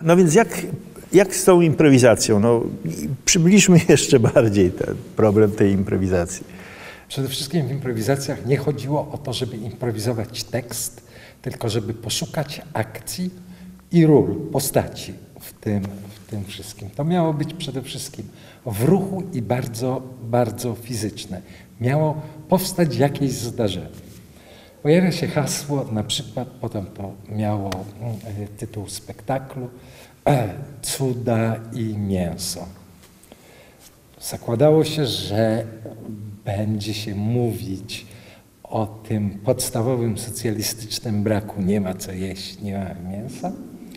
No więc jak z tą improwizacją? No, przybliżmy jeszcze bardziej ten problem tej improwizacji. Przede wszystkim w improwizacjach nie chodziło o to, żeby improwizować tekst, tylko żeby poszukać akcji i ról, postaci w tym wszystkim. To miało być przede wszystkim w ruchu i bardzo, bardzo fizyczne. Miało powstać jakieś zdarzenie. Pojawia się hasło, na przykład potem to miało tytuł spektaklu, Cuda i mięso. Zakładało się, że będzie się mówić o tym podstawowym socjalistycznym braku, nie ma co jeść, nie ma mięsa,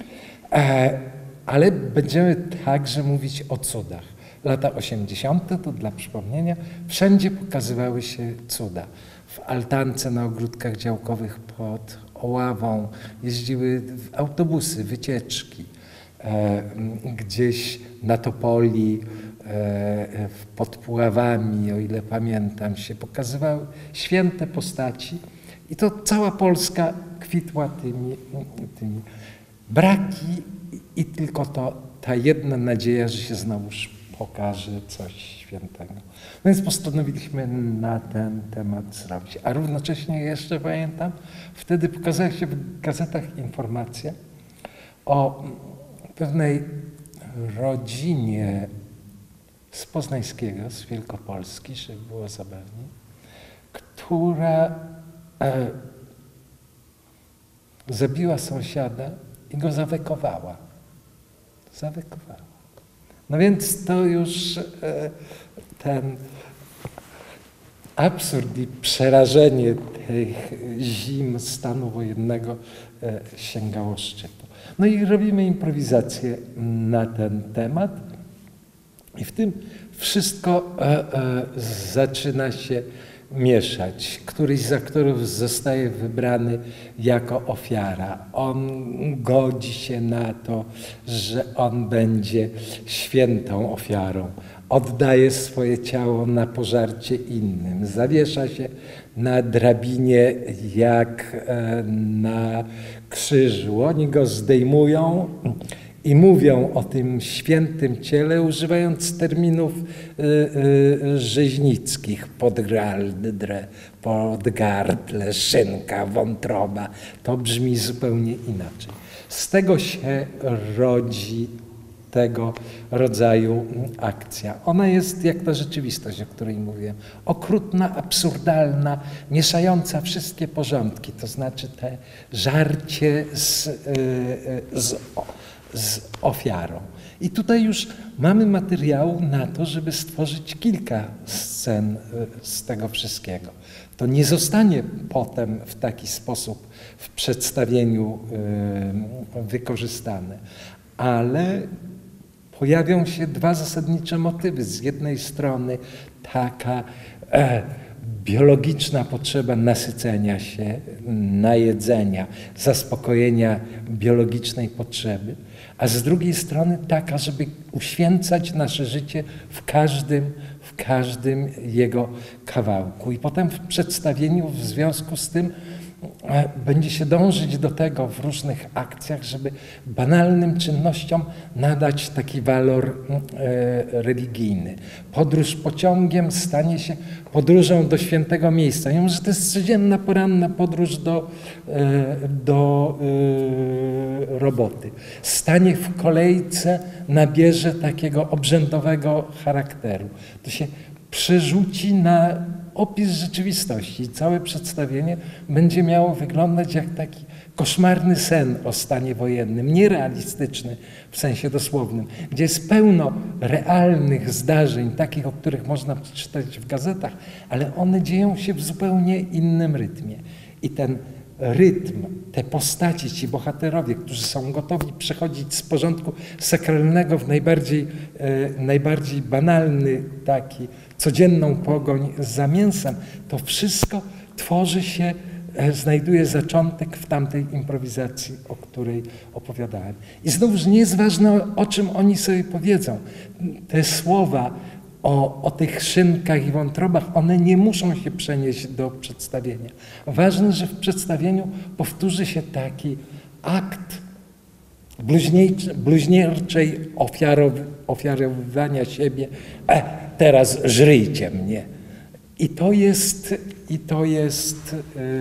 ale będziemy także mówić o cudach. Lata 80. to dla przypomnienia, wszędzie pokazywały się cuda. W altance na ogródkach działkowych pod Oławą jeździły autobusy, wycieczki. Gdzieś na Topoli, pod Puławami, o ile pamiętam, się pokazywały święte postaci i to cała Polska kwitła tymi braki i tylko ta jedna nadzieja, że się znowuż pokaże coś świętego. No więc postanowiliśmy na ten temat zrobić. A równocześnie jeszcze pamiętam, wtedy pokazała się w gazetach informacja o pewnej rodzinie z Poznańskiego, z Wielkopolski, żeby było zabawnie, która zabiła sąsiada i go zawekowała. No więc to już ten absurd i przerażenie tych zim stanu wojennego sięgało szczytu. No i robimy improwizację na ten temat i w tym wszystko zaczyna się mieszać. Któryś z aktorów zostaje wybrany jako ofiara. On godzi się na to, że on będzie świętą ofiarą. Oddaje swoje ciało na pożarcie innym. Zawiesza się na drabinie jak na krzyżu. Oni go zdejmują i mówią o tym świętym ciele, używając terminów rzeźnickich. Podgardle, szynka, wątroba. To brzmi zupełnie inaczej. Z tego się rodzi tego rodzaju akcja. Ona jest jak ta rzeczywistość, o której mówiłem. Okrutna, absurdalna, mieszająca wszystkie porządki. To znaczy te żarcie z ofiarą. I tutaj już mamy materiału na to, żeby stworzyć kilka scen z tego wszystkiego. To nie zostanie potem w taki sposób w przedstawieniu wykorzystane, ale pojawią się dwa zasadnicze motywy. Z jednej strony taka biologiczna potrzeba nasycenia się, najedzenia, zaspokojenia biologicznej potrzeby, a z drugiej strony taka, żeby uświęcać nasze życie w każdym jego kawałku. I potem w przedstawieniu w związku z tym będzie się dążyć do tego w różnych akcjach, żeby banalnym czynnościom nadać taki walor religijny. Podróż pociągiem stanie się podróżą do świętego miejsca. Mimo że to jest codzienna, poranna podróż do roboty. Stanie w kolejce nabierze takiego obrzędowego charakteru. To się przerzuci na opis rzeczywistości. Całe przedstawienie będzie miało wyglądać jak taki koszmarny sen o stanie wojennym, nierealistyczny w sensie dosłownym, gdzie jest pełno realnych zdarzeń, takich, o których można przeczytać w gazetach, ale one dzieją się w zupełnie innym rytmie. I ten rytm, te postaci, ci bohaterowie, którzy są gotowi przechodzić z porządku sakralnego w najbardziej banalny taki, codzienną pogoń za mięsem, to wszystko tworzy się, znajduje zaczątek w tamtej improwizacji, o której opowiadałem. I znowuż nie jest ważne, o czym oni sobie powiedzą. Te słowa o tych szynkach i wątrobach, one nie muszą się przenieść do przedstawienia. Ważne, że w przedstawieniu powtórzy się taki akt bluźnierczej ofiarowywania siebie, teraz żryjcie mnie. I to jest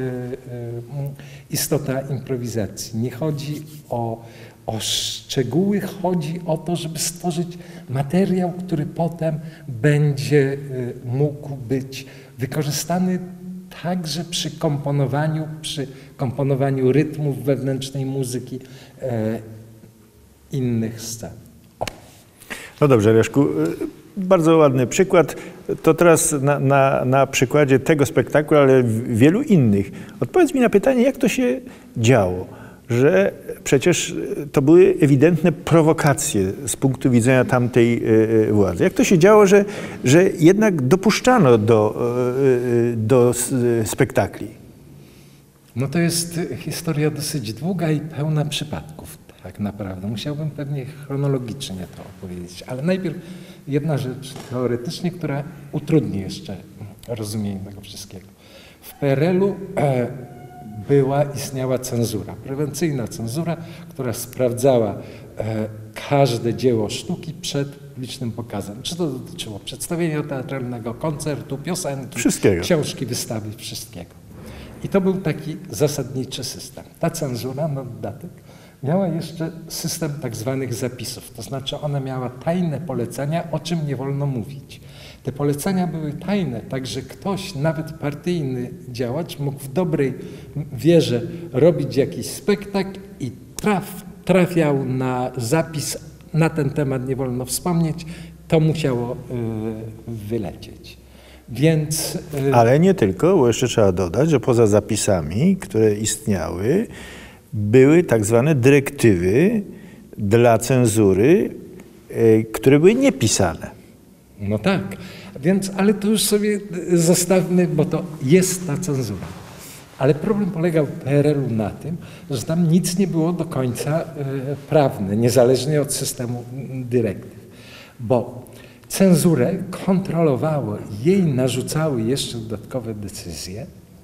istota improwizacji. Nie chodzi o szczegóły, chodzi o to, żeby stworzyć materiał, który potem będzie mógł być wykorzystany także przy komponowaniu rytmów wewnętrznej muzyki innych scen. No dobrze, Leszku, bardzo ładny przykład. To teraz na przykładzie tego spektaklu, ale wielu innych. Odpowiedz mi na pytanie, jak to się działo, że przecież to były ewidentne prowokacje z punktu widzenia tamtej władzy. Jak to się działo, że jednak dopuszczano do spektakli? No to jest historia dosyć długa i pełna przypadków, tak naprawdę. Musiałbym pewnie chronologicznie to opowiedzieć, ale najpierw jedna rzecz teoretycznie, która utrudni jeszcze rozumienie tego wszystkiego. W PRL-u istniała cenzura, prewencyjna cenzura, która sprawdzała każde dzieło sztuki przed publicznym pokazem. Czy to dotyczyło przedstawienia teatralnego, koncertu, piosenki, wszystkiego. Książki, wystawy, wszystkiego. I to był taki zasadniczy system. Ta cenzura, na dodatek, miała jeszcze system tak zwanych zapisów, to znaczy ona miała tajne polecenia, o czym nie wolno mówić. Te polecenia były tajne, także ktoś, nawet partyjny działacz, mógł w dobrej wierze robić jakiś spektakl i trafiał na zapis, na ten temat nie wolno wspomnieć, to musiało wylecieć. Więc, ale nie tylko, bo jeszcze trzeba dodać, że poza zapisami, które istniały, były tak zwane dyrektywy dla cenzury, które były niepisane. No tak, więc, ale to już sobie zostawmy, bo to jest ta cenzura. Ale problem polegał w PRL-u na tym, że tam nic nie było do końca prawne, niezależnie od systemu dyrektyw. Bo cenzurę kontrolowało, jej narzucały jeszcze dodatkowe decyzje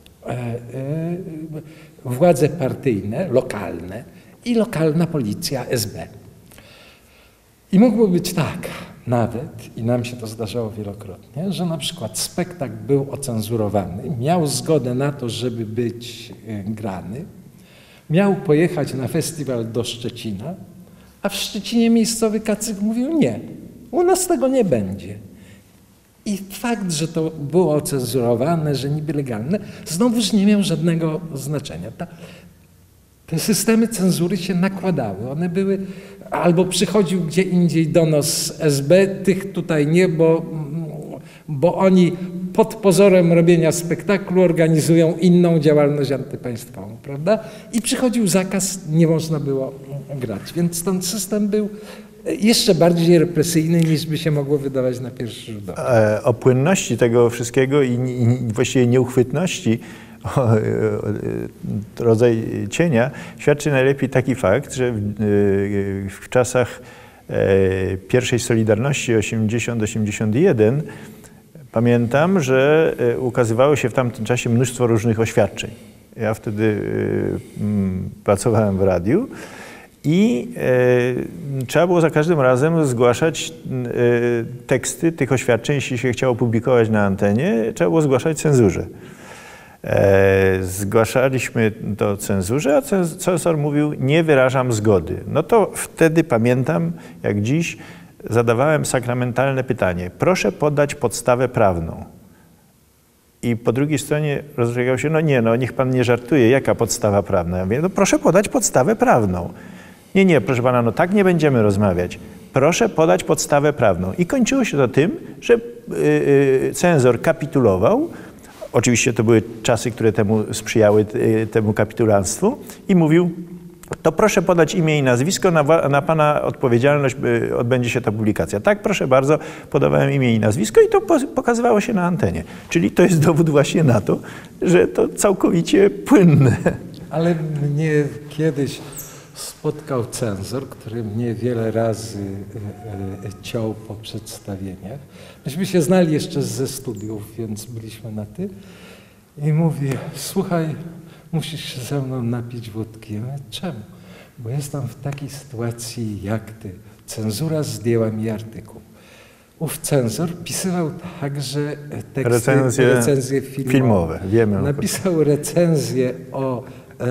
władze partyjne, lokalne i lokalna policja SB. I mogło być tak nawet, i nam się to zdarzało wielokrotnie, że na przykład spektakl był ocenzurowany, miał zgodę na to, żeby być grany, miał pojechać na festiwal do Szczecina, a w Szczecinie miejscowy kacyk mówił nie, u nas tego nie będzie. I fakt, że to było ocenzurowane, że niby legalne, znowuż nie miał żadnego znaczenia. Te systemy cenzury się nakładały. One były, albo przychodził gdzie indziej donos SB, tych tutaj nie, bo oni pod pozorem robienia spektaklu organizują inną działalność antypaństwową, prawda? I przychodził zakaz, nie można było grać. Więc ten system był jeszcze bardziej represyjny, niż by się mogło wydawać na pierwszy rzut oka. O płynności tego wszystkiego i właściwie nieuchwytności, rodzaj cienia, świadczy najlepiej taki fakt, że w czasach pierwszej Solidarności 80-81 pamiętam, że ukazywało się w tamtym czasie mnóstwo różnych oświadczeń. Ja wtedy pracowałem w radiu i trzeba było za każdym razem zgłaszać teksty tych oświadczeń, jeśli się chciało publikować na antenie, trzeba było zgłaszać cenzurze. Zgłaszaliśmy to cenzurze, a cenzor mówił, nie wyrażam zgody. No to wtedy pamiętam, jak dziś, zadawałem sakramentalne pytanie. Proszę podać podstawę prawną. I po drugiej stronie rozstrzygał się, no nie, no niech pan nie żartuje, jaka podstawa prawna? Ja mówię, no proszę podać podstawę prawną. Nie, proszę pana, no tak nie będziemy rozmawiać. Proszę podać podstawę prawną. I kończyło się to tym, że cenzor kapitulował. Oczywiście to były czasy, które temu sprzyjały, temu kapitulanstwu. I mówił, to proszę podać imię i nazwisko, na pana odpowiedzialność odbędzie się ta publikacja. Tak, proszę bardzo, podawałem imię i nazwisko i to pokazywało się na antenie. Czyli to jest dowód właśnie na to, że to całkowicie płynne. Ale mnie kiedyś spotkał cenzor, który mnie wiele razy ciął po przedstawieniach. Myśmy się znali jeszcze ze studiów, więc byliśmy na ty. I mówi, słuchaj, musisz się ze mną napić wódki. Ja mówię, czemu? bo jestem w takiej sytuacji jak ty. Cenzura zdjęła mi artykuł. Ów cenzor pisywał także teksty, recenzje filmowe. Wiemy. Napisał recenzję o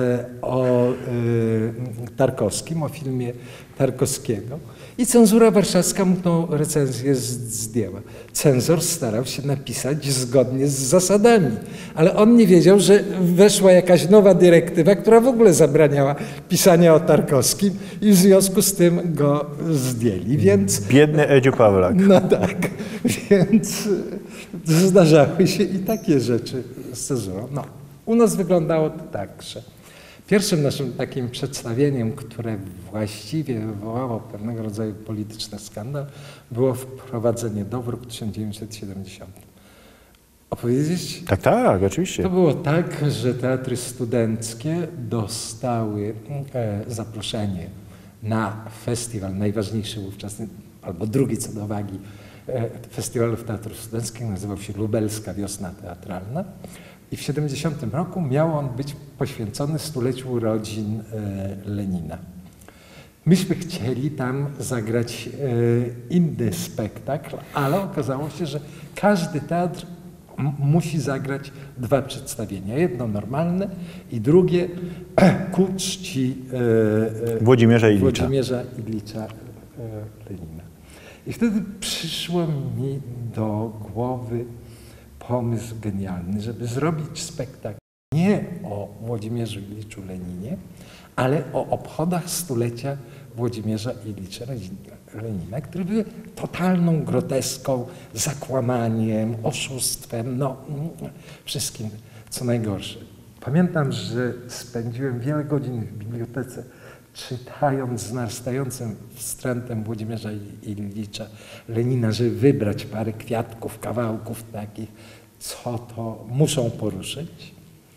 Tarkowskim, o filmie Tarkowskiego i cenzura warszawska mu tą recenzję zdjęła. Cenzor starał się napisać zgodnie z zasadami, ale on nie wiedział, że weszła jakaś nowa dyrektywa, która w ogóle zabraniała pisania o Tarkowskim i w związku z tym go zdjęli, więc... Biedny Edziu Pawlak. No tak, więc zdarzały się i takie rzeczy z cenzurą. No, u nas wyglądało to tak, że pierwszym naszym takim przedstawieniem, które właściwie wywołało pewnego rodzaju polityczny skandal, było Wprowadzenie do w roku 1970. Opowiedzieć? Tak, oczywiście. To było tak, że teatry studenckie dostały zaproszenie na festiwal, najważniejszy wówczas, albo drugi co do wagi festiwalów teatrów studenckich, nazywał się Lubelska Wiosna Teatralna. I w 70 roku miał on być poświęcony stuleciu urodzin Lenina. Myśmy chcieli tam zagrać inny spektakl, ale okazało się, że każdy teatr musi zagrać 2 przedstawienia. Jedno normalne i drugie ku czci Włodzimierza Illicza Lenina. I wtedy przyszło mi do głowy pomysł genialny, żeby zrobić spektakl nie o Włodzimierzu Illiczu Leninie, ale o obchodach stulecia Włodzimierza Illicza Lenina, które były totalną groteską, zakłamaniem, oszustwem, no wszystkim, co najgorsze. Pamiętam, że spędziłem wiele godzin w bibliotece czytając z narastającym wstrętem Włodzimierza Illicza Lenina, żeby wybrać parę kwiatków, kawałków takich, co to muszą poruszyć.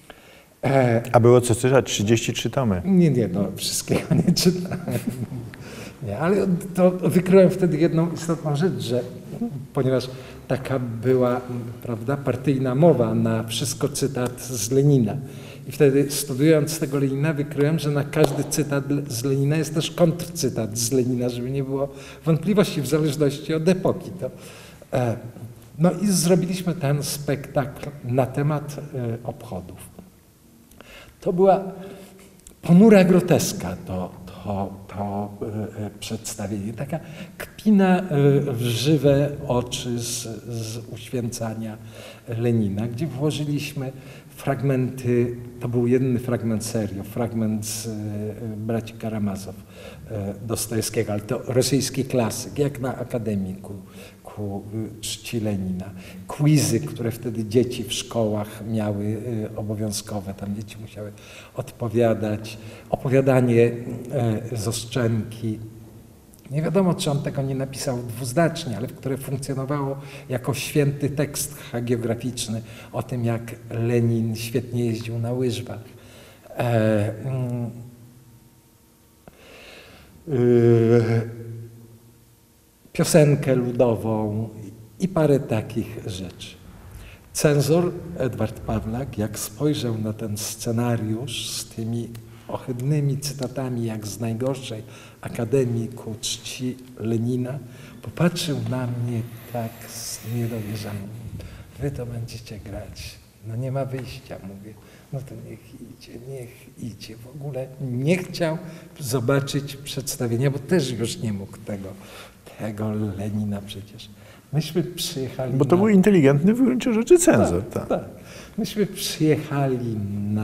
A było co czytać? 33 tomy. Nie, no wszystkiego nie czytałem. Nie, ale to wykryłem wtedy jedną istotną rzecz, że ponieważ taka była, prawda, partyjna mowa na wszystko cytat z Lenina. I wtedy studiując tego Lenina wykryłem, że na każdy cytat z Lenina jest też kontrcytat z Lenina, żeby nie było wątpliwości w zależności od epoki. No i zrobiliśmy ten spektakl na temat obchodów. To była ponura groteska to przedstawienie, taka kpina w żywe oczy z uświęcania Lenina, gdzie włożyliśmy fragmenty, to był jedyny fragment serio, fragment z braci Karamazow Dostojewskiego, ale to rosyjski klasyk, jak na akademiku ku czci Lenina. Quizy, które wtedy dzieci w szkołach miały obowiązkowe, tam dzieci musiały odpowiadać, opowiadanie z Oszczęki. Nie wiadomo, czy on tego nie napisał dwuznacznie, ale które funkcjonowało jako święty tekst hagiograficzny o tym, jak Lenin świetnie jeździł na łyżwach. Piosenkę ludową i parę takich rzeczy. Cenzor Edward Pawlak, jak spojrzał na ten scenariusz z tymi ohydnymi cytatami, jak z najgorszej akademii ku czci Lenina, popatrzył na mnie tak z niedowierzaniem. Wy to będziecie grać. No nie ma wyjścia, mówię. No to niech idzie. W ogóle nie chciał zobaczyć przedstawienia, bo też już nie mógł tego Lenina przecież. Myśmy przyjechali... Bo to był inteligentny w gruncie rzeczy cenzor. Tak. Myśmy przyjechali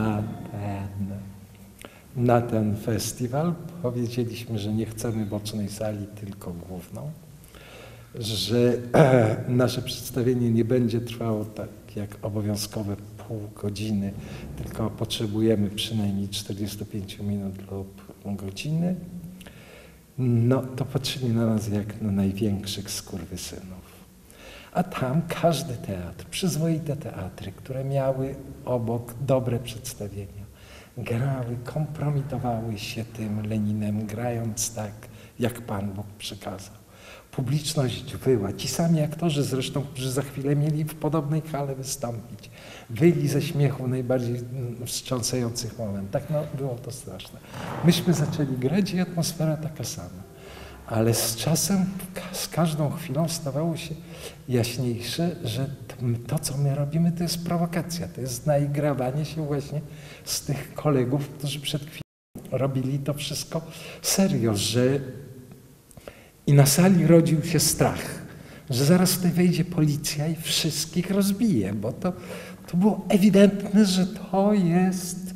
na ten festiwal. Powiedzieliśmy, że nie chcemy bocznej sali, tylko główną. Że nasze przedstawienie nie będzie trwało tak jak obowiązkowe pół godziny, tylko potrzebujemy przynajmniej 45 minut lub godziny. No to patrzyli na nas jak na największych skurwysynów. A tam każdy teatr, przyzwoite teatry, które miały obok dobre przedstawienia, grały, kompromitowały się tym Leninem, grając tak, jak Pan Bóg przykazał. Publiczność wyła. Ci sami aktorzy zresztą, którzy za chwilę mieli w podobnej hale wystąpić. Wyli ze śmiechu w najbardziej wstrząsających momentach. No, było to straszne. Myśmy zaczęli grać i atmosfera taka sama. Ale z czasem, z każdą chwilą stawało się jaśniejsze, że to, co my robimy, to jest prowokacja. To jest naigrawanie się właśnie z tych kolegów, którzy przed chwilą robili to wszystko serio, że i na sali rodził się strach, że zaraz tutaj wejdzie policja i wszystkich rozbije, bo to było ewidentne, że to jest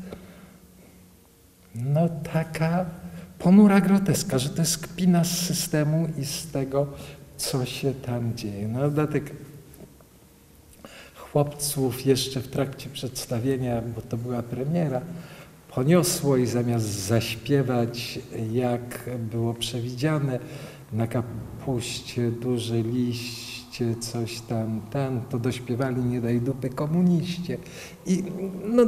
no taka ponura groteska, że to jest kpina z systemu i z tego, co się tam dzieje. No dodatek chłopców jeszcze w trakcie przedstawienia, bo to była premiera, poniosło i zamiast zaśpiewać, jak było przewidziane, na kapuście duże liście, coś tam, to dośpiewali nie daj dupy komuniście. I no,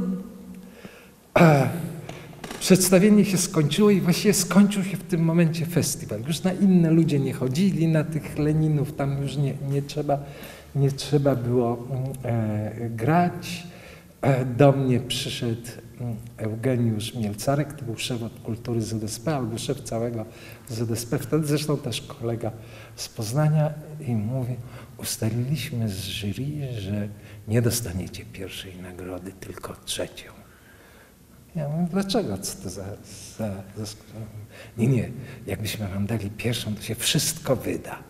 przedstawienie się skończyło i właściwie skończył się w tym momencie festiwal. Już na inne ludzie nie chodzili, na tych Leninów tam już nie trzeba było grać. Do mnie przyszedł Eugeniusz Mielcarek, to był szef od kultury ZSP, albo szef całego ZSP, wtedy zresztą też kolega z Poznania, i mówi: ustaliliśmy z jury, że nie dostaniecie pierwszej nagrody, tylko trzecią. Ja mówię: dlaczego? Co to za... Nie, jakbyśmy wam dali pierwszą, to się wszystko wyda.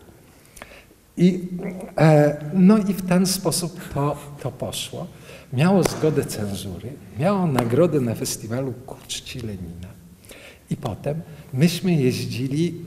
No i w ten sposób to poszło. Miało zgodę cenzury, miało nagrodę na festiwalu ku czci Lenina. I potem myśmy jeździli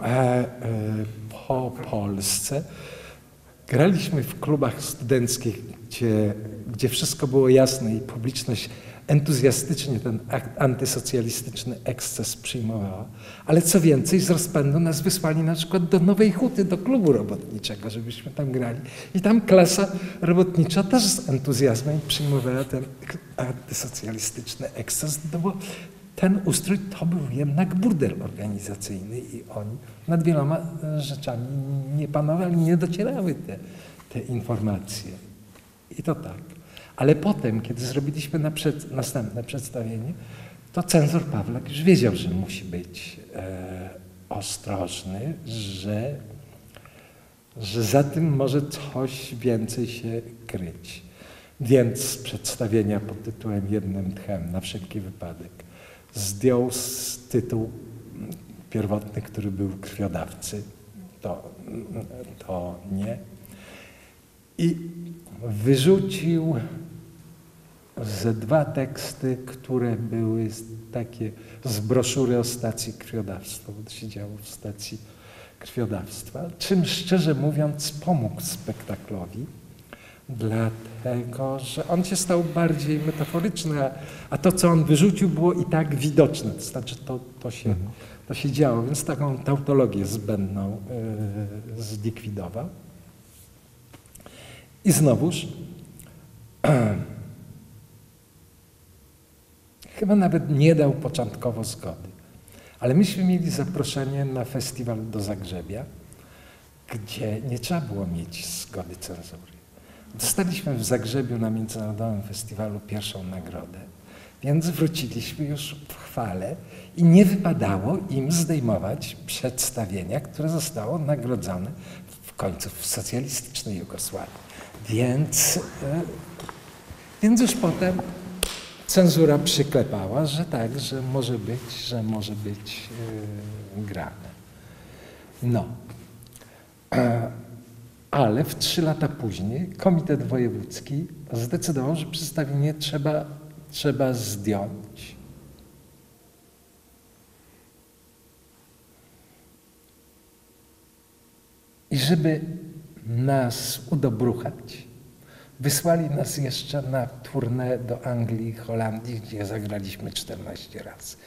po Polsce, graliśmy w klubach studenckich, gdzie wszystko było jasne i publiczność entuzjastycznie ten antysocjalistyczny eksces przyjmowała. Ale co więcej, z rozpędu nas wysłali na przykład do Nowej Huty, do klubu robotniczego, żebyśmy tam grali. I tam klasa robotnicza też z entuzjazmem przyjmowała ten antysocjalistyczny eksces, bo ten ustrój to był jednak burdel organizacyjny i oni nad wieloma rzeczami nie panowali, nie docierały te informacje. I to tak. Ale potem, kiedy zrobiliśmy następne przedstawienie, to cenzor Pawlak już wiedział, że musi być ostrożny, że za tym może coś więcej się kryć. Więc z przedstawienia pod tytułem Jednym tchem, na wszelki wypadek, zdjął tytuł pierwotny, który był Krwiodawcy. To nie. I wyrzucił ze 2 teksty, które były takie z broszury o stacji krwiodawstwa, bo to się działo w stacji krwiodawstwa, czym szczerze mówiąc pomógł spektaklowi, dlatego że on się stał bardziej metaforyczny, a to, co on wyrzucił, było i tak widoczne, to znaczy to się działo, więc taką tautologię zbędną zlikwidował. I znowuż chyba nawet nie dał początkowo zgody, ale myśmy mieli zaproszenie na festiwal do Zagrzebia, gdzie nie trzeba było mieć zgody cenzury. Dostaliśmy w Zagrzebiu na Międzynarodowym Festiwalu pierwszą nagrodę, więc wróciliśmy już w chwale i nie wypadało im zdejmować przedstawienia, które zostało nagrodzone w końcu w socjalistycznej Jugosławii. Więc już potem cenzura przyklepała, że tak, że może być grane. No. Ale w 3 lata później Komitet Wojewódzki zdecydował, że przedstawienie trzeba zdjąć. I żeby nas udobruchać, wysłali nas jeszcze na tournée do Anglii i Holandii, gdzie zagraliśmy 14 razy.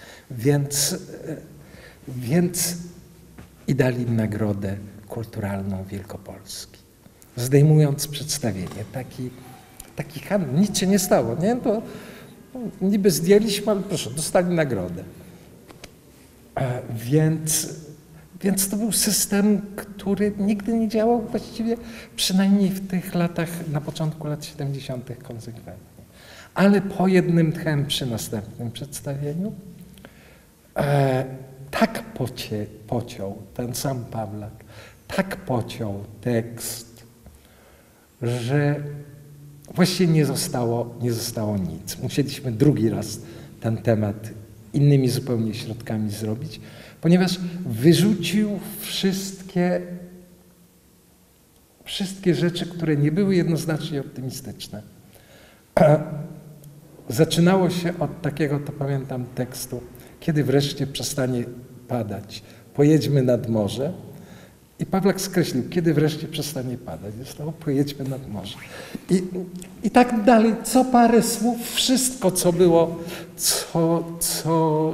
Więc i dali nagrodę kulturalną Wielkopolski. Zdejmując przedstawienie, taki handel, nic się nie stało, nie? To niby zdjęliśmy, ale proszę, dostali nagrodę. Więc Więc to był system, który nigdy nie działał właściwie, przynajmniej w tych latach, na początku lat 70. konsekwentnie. Ale po jednym tchem przy następnym przedstawieniu tak pociął ten sam Pawlak, tak pociął tekst, że właściwie nie zostało nic. Musieliśmy drugi raz ten temat innymi zupełnie środkami zrobić, ponieważ wyrzucił wszystkie rzeczy, które nie były jednoznacznie optymistyczne. Zaczynało się od takiego, to pamiętam, tekstu: kiedy wreszcie przestanie padać, pojedźmy nad morze. I Pawlak skreślił: kiedy wreszcie przestanie padać. Zostało: pojedźmy nad morze. I tak dalej, co parę słów, wszystko, co było, co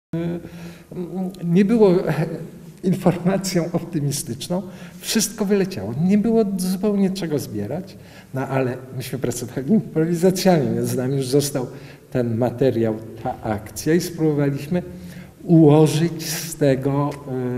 nie było informacją optymistyczną, wszystko wyleciało. Nie było zupełnie czego zbierać, no ale myśmy pracowali improwizacjami, więc nam już został ten materiał, ta akcja i spróbowaliśmy ułożyć z tego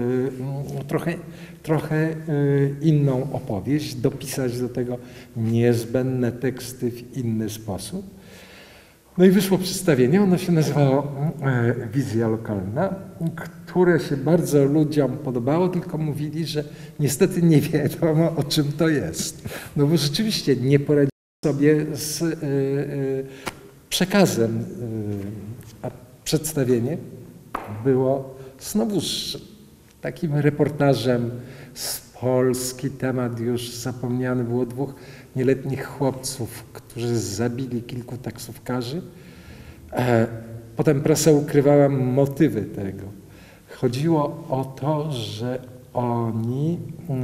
trochę inną opowieść, dopisać do tego niezbędne teksty w inny sposób. No i wyszło przedstawienie, ono się nazywało Wizja lokalna, które się bardzo ludziom podobało, tylko mówili, że niestety nie wiadomo, o czym to jest. No bo rzeczywiście nie poradzili sobie z przekazem, a przedstawienie było znowuż takim reportażem z Polski. Temat już zapomniany, było 2 nieletnich chłopców, którzy zabili kilku taksówkarzy. Potem prasa ukrywała motywy tego. Chodziło o to, że oni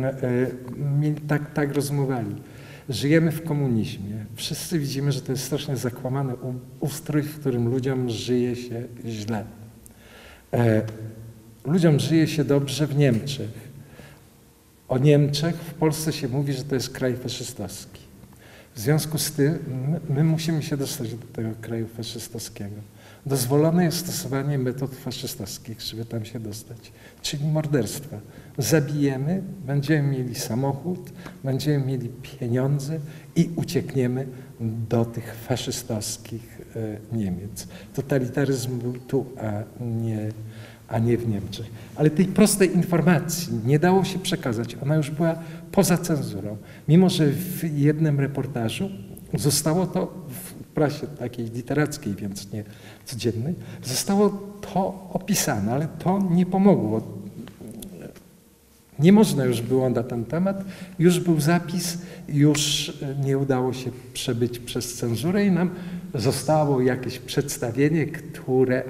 tak rozmawiali. Żyjemy w komunizmie. Wszyscy widzimy, że to jest strasznie zakłamany ustrój, w którym ludziom żyje się źle. Ludziom żyje się dobrze w Niemczech. O Niemczech w Polsce się mówi, że to jest kraj faszystowski. W związku z tym my musimy się dostać do tego kraju faszystowskiego. Dozwolone jest stosowanie metod faszystowskich, żeby tam się dostać, czyli morderstwa. Zabijemy, będziemy mieli samochód, będziemy mieli pieniądze i uciekniemy do tych faszystowskich Niemiec. Totalitaryzm był tu, a nie w Niemczech. Ale tej prostej informacji nie dało się przekazać. Ona już była poza cenzurą. Mimo że w jednym reportażu zostało to w prasie takiej literackiej, więc nie codziennej, zostało to opisane, ale to nie pomogło. Nie można już było na ten temat, już był zapis, już nie udało się przebyć przez cenzurę i nam zostało jakieś przedstawienie, które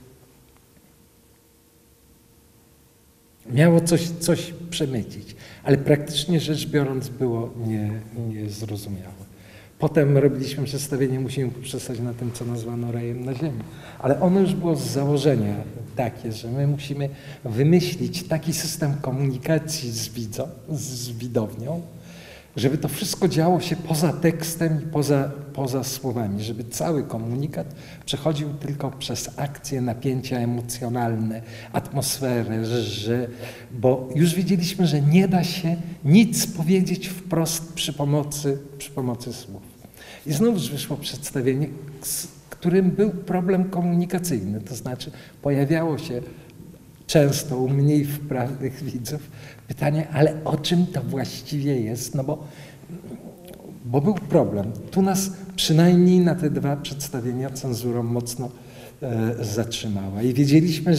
miało coś przemycić, ale praktycznie rzecz biorąc było niezrozumiałe. Potem robiliśmy przedstawienie, musimy poprzestać na tym, co nazwano rajem na ziemi. Ale ono już było z założenia takie, że my musimy wymyślić taki system komunikacji z widownią, żeby to wszystko działo się poza tekstem i poza słowami, żeby cały komunikat przechodził tylko przez akcje, napięcia emocjonalne, atmosferę, bo już wiedzieliśmy, że nie da się nic powiedzieć wprost przy pomocy słów. I znów wyszło przedstawienie, z którym był problem komunikacyjny, to znaczy pojawiało się często u mniej wprawnych widzów pytanie, ale o czym to właściwie jest? No bo był problem. Tu nas przynajmniej na te 2 przedstawienia cenzurą mocno zatrzymała. I wiedzieliśmy,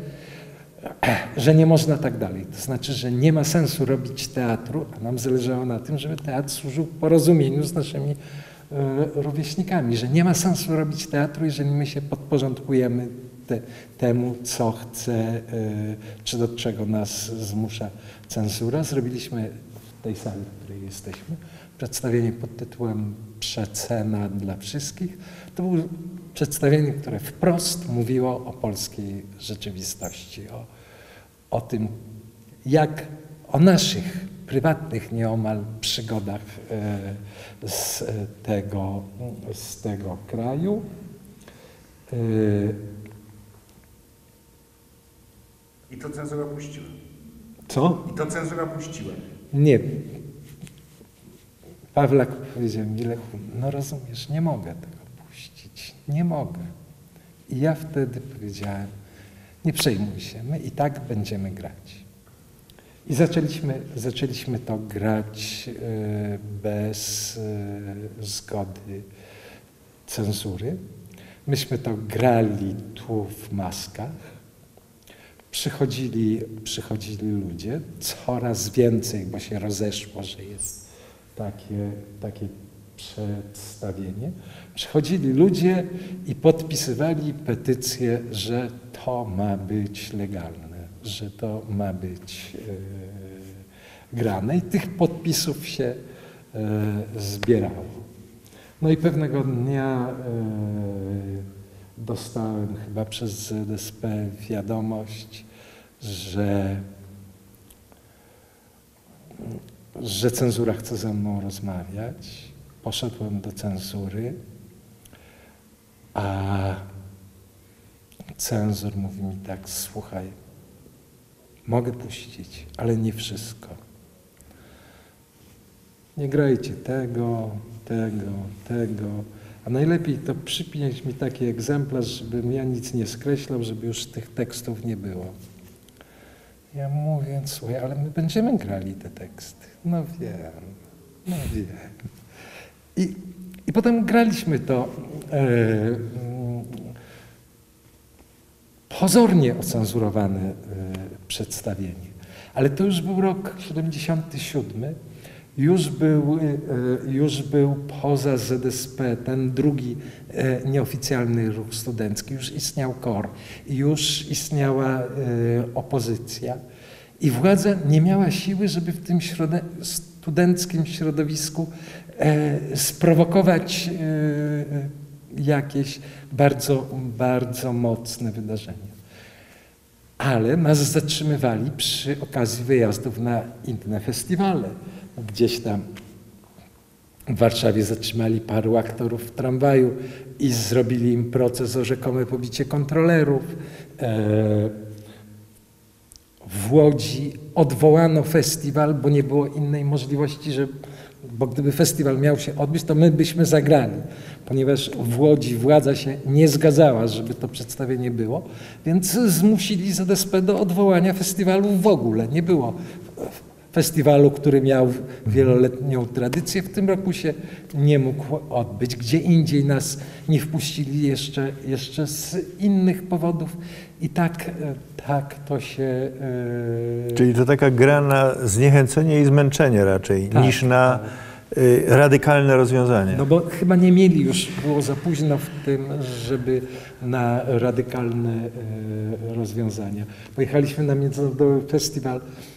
że nie można tak dalej. To znaczy, że nie ma sensu robić teatru, a nam zależało na tym, żeby teatr służył porozumieniu z naszymi rówieśnikami, że nie ma sensu robić teatru, jeżeli my się podporządkujemy temu, co chce, czy do czego nas zmusza cenzura. Zrobiliśmy w tej sali, w której jesteśmy, przedstawienie pod tytułem Przecena dla wszystkich. To było przedstawienie, które wprost mówiło o polskiej rzeczywistości, o tym, o naszych prywatnych nieomal przygodach z tego kraju. I to cenzura puściła. Co? I to cenzura puściła. Nie. Pawlak powiedział mi, Lechu, no rozumiesz, nie mogę tego puścić. Nie mogę. I ja wtedy powiedziałem, nie przejmuj się, my i tak będziemy grać. I zaczęliśmy to grać bez zgody cenzury. Myśmy to grali tu w maskach. Przychodzili ludzie, coraz więcej, bo się rozeszło, że jest takie przedstawienie. Przychodzili ludzie i podpisywali petycję, że to ma być legalne, że to ma być grane i tych podpisów się zbierało. No i pewnego dnia dostałem chyba przez ZSP wiadomość, że cenzura chce ze mną rozmawiać. Poszedłem do cenzury, a cenzor mówi mi tak, słuchaj, mogę puścić, ale nie wszystko. Nie grajcie tego, a najlepiej to przypiąć mi taki egzemplarz, żebym ja nic nie skreślał, żeby już tych tekstów nie było. Ja mówię, słuchaj, ale my będziemy grali te teksty. No wiem. I potem graliśmy to pozornie ocenzurowane przedstawienie. Ale to już był rok 77. Już był poza ZSP ten drugi nieoficjalny ruch studencki, już istniał KOR, już istniała opozycja i władza nie miała siły, żeby w tym studenckim środowisku sprowokować jakieś bardzo, bardzo mocne wydarzenia. Ale nas zatrzymywali przy okazji wyjazdów na inne festiwale. Gdzieś tam w Warszawie zatrzymali paru aktorów w tramwaju i zrobili im proces o rzekome pobicie kontrolerów. W Łodzi odwołano festiwal, bo nie było innej możliwości, bo gdyby festiwal miał się odbyć, to my byśmy zagrali, ponieważ w Łodzi władza się nie zgadzała, żeby to przedstawienie było, więc zmusili ZSP do odwołania festiwalu w ogóle. Nie było festiwalu, który miał wieloletnią tradycję, w tym roku się nie mógł odbyć. Gdzie indziej nas nie wpuścili jeszcze z innych powodów i tak to się... Czyli to taka gra na zniechęcenie i zmęczenie raczej, niż na radykalne rozwiązanie. No bo chyba nie mieli już, było za późno w tym, żeby na radykalne rozwiązania. Pojechaliśmy na Międzynarodowy Festiwal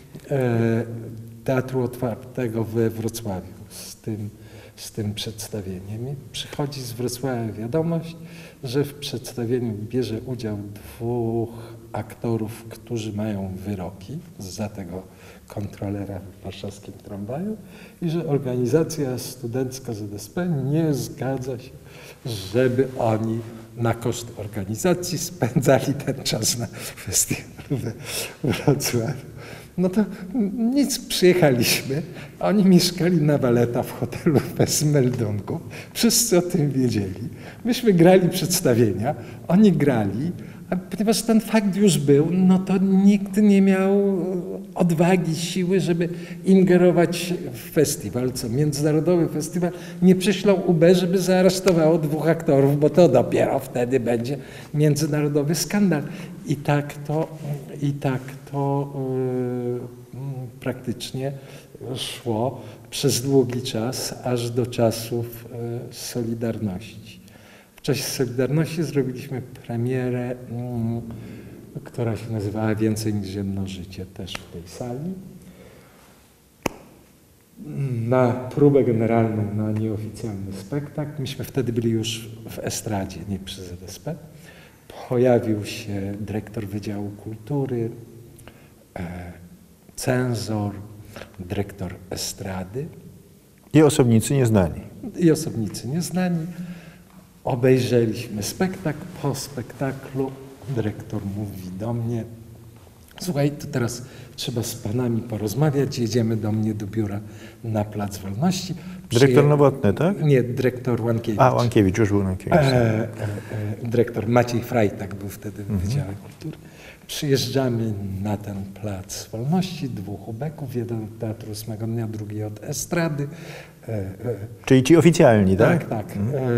Teatru Otwartego we Wrocławiu z tym przedstawieniem. I przychodzi z Wrocławia wiadomość, że w przedstawieniu bierze udział 2 aktorów, którzy mają wyroki za tego kontrolera w warszawskim tramwaju i że organizacja studencka ZSP nie zgadza się, żeby oni na koszt organizacji spędzali ten czas na festiwalu we Wrocławiu. No to nic, przyjechaliśmy, oni mieszkali na Valeta w hotelu bez meldunków, wszyscy o tym wiedzieli. Myśmy grali przedstawienia, oni grali, a ponieważ ten fakt już był, no to nikt nie miał odwagi, siły, żeby ingerować w festiwal. Co Międzynarodowy Festiwal nie przyślał UB, żeby zaaresztowało 2 aktorów, bo to dopiero wtedy będzie międzynarodowy skandal. I tak to praktycznie szło przez długi czas, aż do czasów Solidarności. W czasie Solidarności zrobiliśmy premierę, która się nazywała Więcej niż jedno życie, też w tej sali. Na próbę generalną, na nieoficjalny spektakl. Myśmy wtedy byli już w estradzie, nie przy ZSP. Pojawił się dyrektor Wydziału Kultury, cenzor, dyrektor estrady. I osobnicy nieznani. Obejrzeliśmy spektakl. Po spektaklu dyrektor mówi do mnie, słuchaj, to teraz trzeba z panami porozmawiać, jedziemy do mnie do biura na Plac Wolności. Dyrektor Nowotny, tak? Nie, dyrektor Łankiewicz. A, Łankiewicz, już był Łankiewicz. Dyrektor Maciej Frajtak był wtedy w Wydziale Kultury. Przyjeżdżamy na ten Plac Wolności, 2 ubeków, jeden od Teatru Ósmego Dnia, drugi od Estrady. Czyli ci oficjalni, tak? Tak.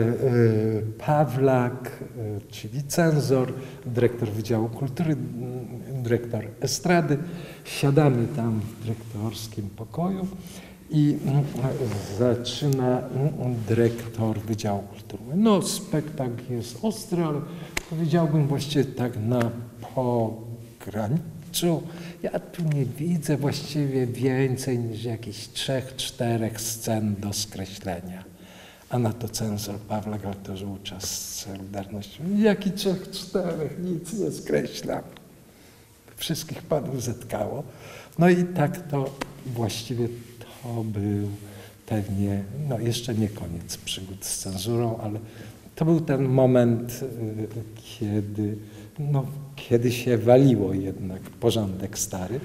Pawlak, czyli cenzor, dyrektor Wydziału Kultury, dyrektor Estrady. Siadamy tam w dyrektorskim pokoju i zaczyna dyrektor Wydziału Kultury. No, spektakl jest ostry, ale powiedziałbym właściwie tak na pograniczu. Ja tu nie widzę właściwie więcej niż jakieś 3-4 scen do skreślenia. A na to cenzor Pawlak, ale to żółcza z Solidarnością. Jaki 3-4? Nic nie skreślam. Wszystkich panów zetkało. No i tak to właściwie to był pewnie, no jeszcze nie koniec przygód z cenzurą, ale to był ten moment, kiedy się waliło jednak porządek stary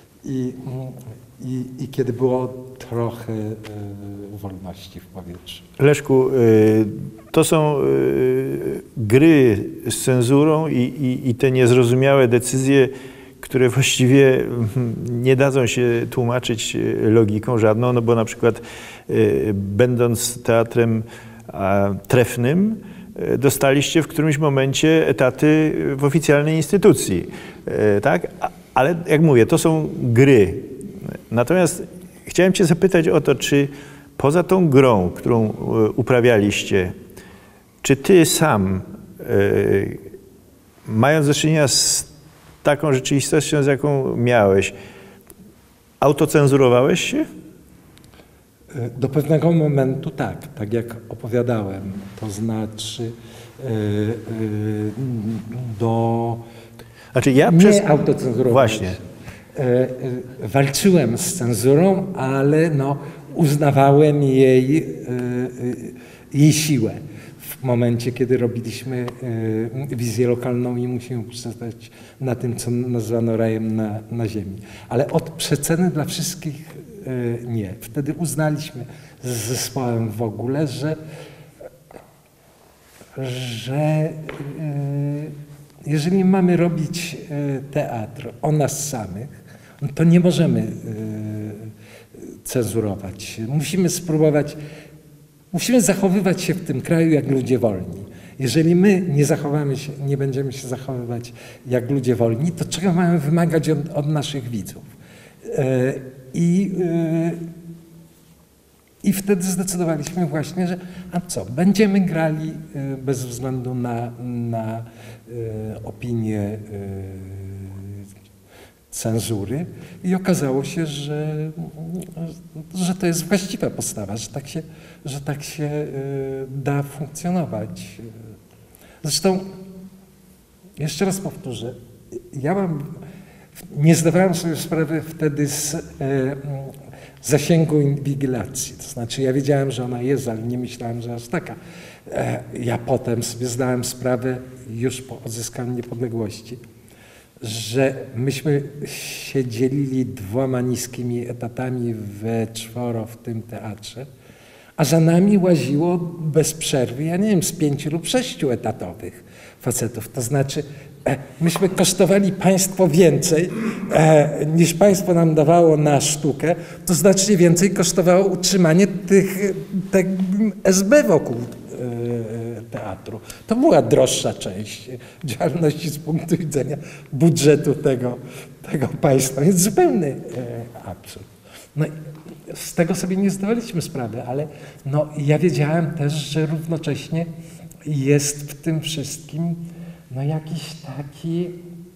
i kiedy było trochę wolności w powietrzu. Leszku, to są gry z cenzurą i te niezrozumiałe decyzje, które właściwie nie dadzą się tłumaczyć logiką żadną, no bo na przykład będąc teatrem trefnym, dostaliście w którymś momencie etaty w oficjalnej instytucji, tak? Ale jak mówię, to są gry. Natomiast chciałem cię zapytać o to, czy poza tą grą, którą uprawialiście, czy ty sam, mając do czynienia z taką rzeczywistością, z jaką miałeś, autocenzurowałeś się? Do pewnego momentu tak jak opowiadałem, to znaczy nie autocenzurowałem. Właśnie. Walczyłem z cenzurą, ale uznawałem jej siłę. W momencie, kiedy robiliśmy wizję lokalną i musimy poprzestać na tym, co nazwano rajem na ziemi. Ale od przeceny dla wszystkich nie. Wtedy uznaliśmy z zespołem w ogóle, że jeżeli mamy robić teatr o nas samych, to nie możemy cenzurować. Musimy zachowywać się w tym kraju jak ludzie wolni. Jeżeli my nie będziemy się zachowywać jak ludzie wolni, to czego mamy wymagać od naszych widzów? I wtedy zdecydowaliśmy właśnie, że będziemy grali bez względu na opinię cenzury i okazało się, że to jest właściwa postawa, że tak się da funkcjonować. Zresztą, jeszcze raz powtórzę, nie zdawałem sobie sprawy wtedy z zasięgu inwigilacji. To znaczy ja wiedziałem, że ona jest, ale nie myślałem, że aż taka. Ja potem sobie zdałem sprawę, już po odzyskaniu niepodległości, że myśmy się dzielili 2 niskimi etatami we 4 w tym teatrze, a za nami łaziło bez przerwy, ja nie wiem, z 5 lub 6 etatowych facetów. To znaczy myśmy kosztowali państwo więcej, niż państwo nam dawało na sztukę, to znacznie więcej kosztowało utrzymanie tego SB wokół teatru. To była droższa część działalności z punktu widzenia budżetu tego państwa. Więc zupełny absurd. No, z tego sobie nie zdawaliśmy sprawy, ale ja wiedziałem też, że równocześnie jest w tym wszystkim jakiś taki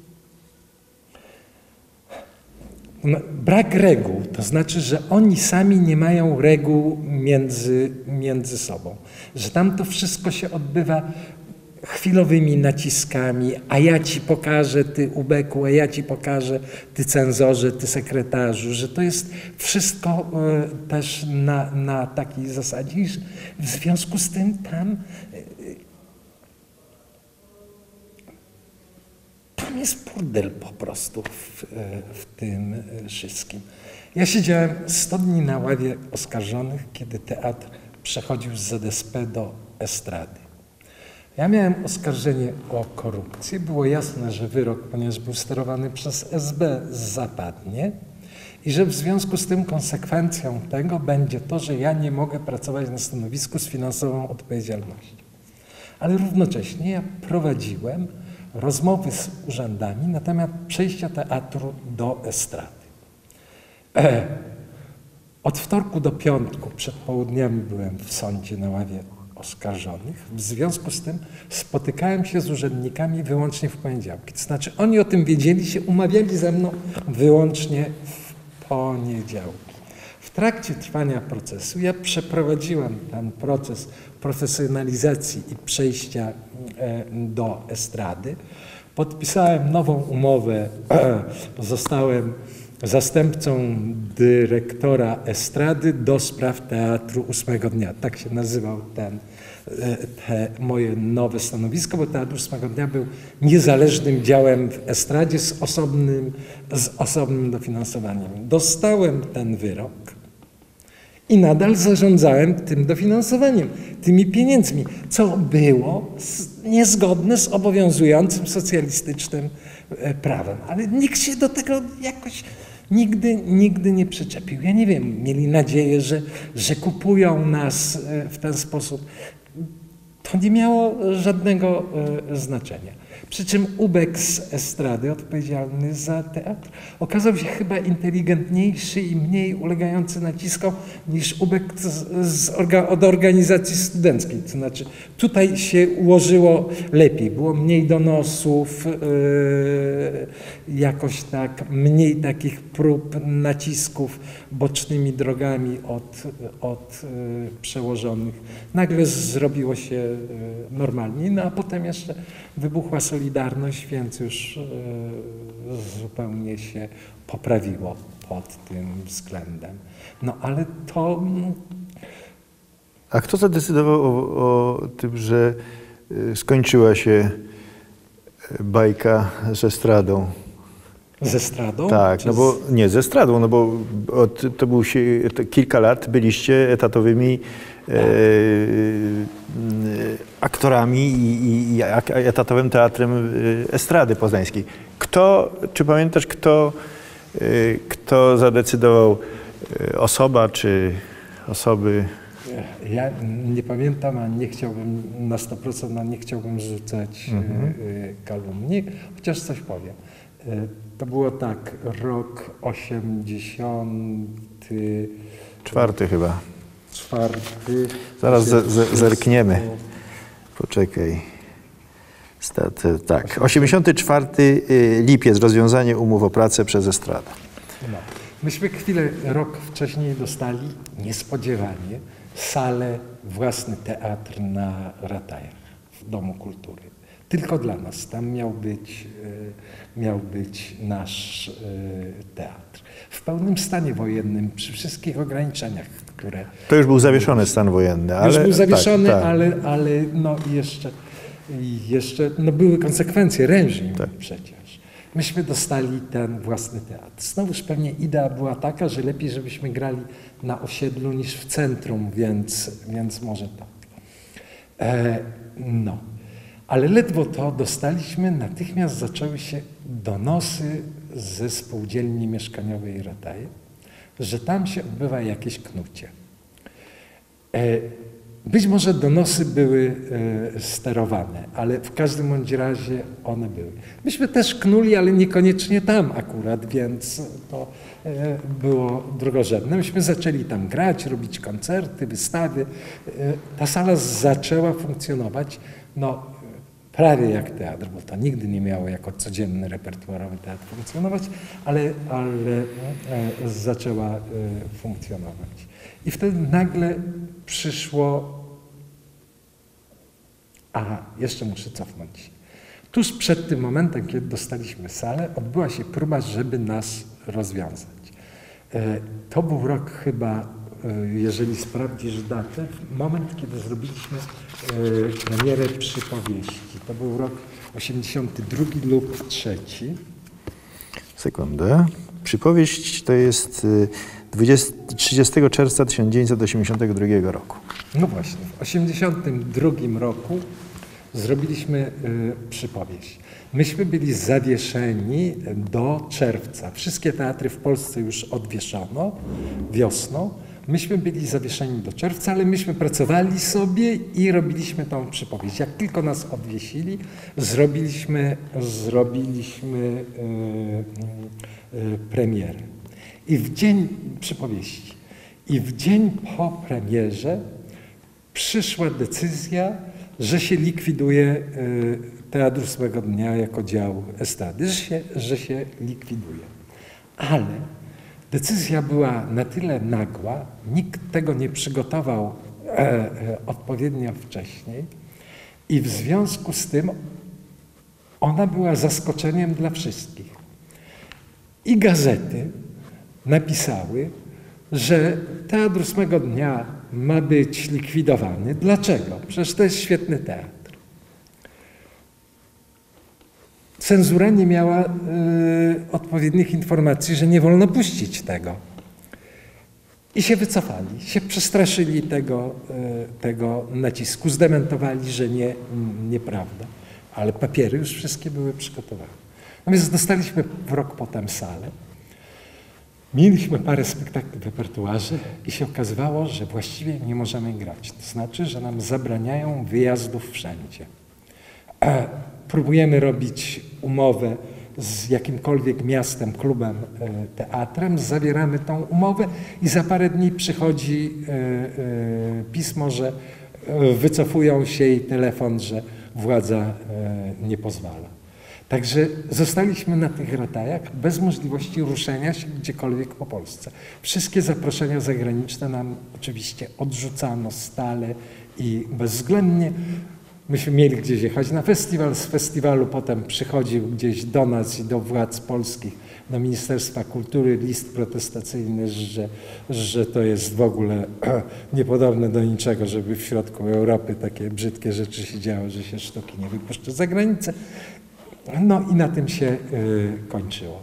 brak reguł, to znaczy, że oni sami nie mają reguł między sobą, że tam to wszystko się odbywa chwilowymi naciskami, a ja ci pokażę, ty ubeku, a ja ci pokażę, ty cenzorze, ty sekretarzu, że to jest wszystko też na takiej zasadzie, że w związku z tym tam tam jest burdel po prostu w tym wszystkim. Ja siedziałem 100 dni na ławie oskarżonych, kiedy teatr przechodził z ZSP do estrady. Ja miałem oskarżenie o korupcję. Było jasne, że wyrok, ponieważ był sterowany przez SB, zapadnie i że w związku z tym konsekwencją tego będzie to, że ja nie mogę pracować na stanowisku z finansową odpowiedzialnością. Ale równocześnie ja prowadziłem rozmowy z urzędami na temat przejścia teatru do estrady. Od wtorku do piątku przed południami byłem w sądzie na ławie oskarżonych. W związku z tym spotykałem się z urzędnikami wyłącznie w poniedziałki. To znaczy oni o tym wiedzieli, się umawiali ze mną wyłącznie w poniedziałki. W trakcie trwania procesu ja przeprowadziłem ten proces profesjonalizacji i przejścia do estrady. Podpisałem nową umowę, zostałem zastępcą dyrektora estrady do spraw teatru 8 dnia. Tak się nazywał te moje nowe stanowisko, bo teatr 8 dnia był niezależnym działem w estradzie z osobnym dofinansowaniem. Dostałem ten wyrok i nadal zarządzałem tym dofinansowaniem, tymi pieniędzmi, co było niezgodne z obowiązującym socjalistycznym prawem. Ale nikt się do tego jakoś nigdy nie przyczepił. Ja nie wiem, mieli nadzieję, że kupują nas w ten sposób. To nie miało żadnego znaczenia. Przy czym Ubek z estrady, odpowiedzialny za teatr, okazał się chyba inteligentniejszy i mniej ulegający naciskom niż Ubek od organizacji studenckiej. To znaczy tutaj się ułożyło lepiej, było mniej donosów, jakoś tak, mniej takich prób nacisków bocznymi drogami od przełożonych. Nagle zrobiło się normalnie, no a potem jeszcze wybuchła Solidarność, więc już zupełnie się poprawiło pod tym względem. No ale to... A kto zadecydował o tym, że skończyła się bajka z estradą? Z estradą? Tak, no bo nie z estradą, no bo to był kilka lat byliście etatowymi aktorami i etatowym teatrem estrady poznańskiej. Czy pamiętasz, kto zadecydował, osoba czy osoby? Ja nie pamiętam, a nie chciałbym na 100%, a nie chciałbym rzucać kalumni, chociaż coś powiem. To było tak, rok 84 chyba. Zaraz zerkniemy. Poczekaj. Tak, 84 lipiec, rozwiązanie umów o pracę przez estradę. No. Myśmy rok wcześniej dostali niespodziewanie salę, własny teatr na Ratajach w Domu Kultury. Tylko dla nas. Tam miał być nasz teatr. W pełnym stanie wojennym, przy wszystkich ograniczeniach, które... To już był zawieszony stan wojenny. Ale, już był zawieszony, tak. ale no jeszcze no były konsekwencje, reżim przecież. Myśmy dostali ten własny teatr. Znowuż pewnie idea była taka, że lepiej, żebyśmy grali na osiedlu niż w centrum, więc może tak. No. Ale ledwo to dostaliśmy, natychmiast zaczęły się donosy ze spółdzielni mieszkaniowej Rataje, że tam się odbywa jakieś knucie. Być może donosy były sterowane, ale w każdym bądź razie one były. Myśmy też knuli, ale niekoniecznie tam akurat, więc to było drugorzędne. Myśmy zaczęli tam grać, robić koncerty, wystawy. Ta sala zaczęła funkcjonować, no prawie jak teatr, bo to nigdy nie miało jako codzienny repertuarowy teatr funkcjonować, ale zaczęła funkcjonować. I wtedy nagle przyszło... Aha, jeszcze muszę cofnąć. Tuż przed tym momentem, kiedy dostaliśmy salę, odbyła się próba, żeby nas rozwiązać. To był rok chyba jeżeli sprawdzisz datę, moment, kiedy zrobiliśmy premierę Przypowieści. To był rok 82 lub 3. Sekundę. Przypowieść to jest 30 czerwca 1982 roku. No właśnie, w 1982 roku zrobiliśmy Przypowieść. Myśmy byli zawieszeni do czerwca. Wszystkie teatry w Polsce już odwieszono wiosną. Myśmy byli zawieszeni do czerwca, ale myśmy pracowali sobie i robiliśmy tą Przypowieść. Jak tylko nas odwiesili, zrobiliśmy premierę. I w dzień Przypowieści, i w dzień po premierze przyszła decyzja, że się likwiduje Teatr 8 Dnia jako dział estrady, że się likwiduje. Ale decyzja była na tyle nagła, nikt tego nie przygotował odpowiednio wcześniej i w związku z tym ona była zaskoczeniem dla wszystkich. I gazety napisały, że Teatr 8 Dnia ma być likwidowany. Dlaczego? Przecież to jest świetny teatr. Cenzura nie miała odpowiednich informacji, że nie wolno puścić tego. I się wycofali, się przestraszyli tego nacisku, zdementowali, że nieprawda. Ale papiery już wszystkie były przygotowane. No więc dostaliśmy w rok potem salę. Mieliśmy parę spektakli w repertuarze i się okazywało, że właściwie nie możemy grać. To znaczy, że nam zabraniają wyjazdów wszędzie. Próbujemy robić umowę z jakimkolwiek miastem, klubem, teatrem, zawieramy tą umowę i za parę dni przychodzi pismo, że wycofują się i telefon, że władza nie pozwala. Także zostaliśmy na tych ratajach bez możliwości ruszenia się gdziekolwiek po Polsce. Wszystkie zaproszenia zagraniczne nam oczywiście odrzucano stale i bezwzględnie. Myśmy mieli gdzieś jechać na festiwal, z festiwalu potem przychodził gdzieś do nas i do władz polskich, do Ministerstwa Kultury list protestacyjny, że to jest w ogóle niepodobne do niczego, żeby w środku Europy takie brzydkie rzeczy się działy, że się sztuki nie wypuszcza za granicę. No i na tym się kończyło.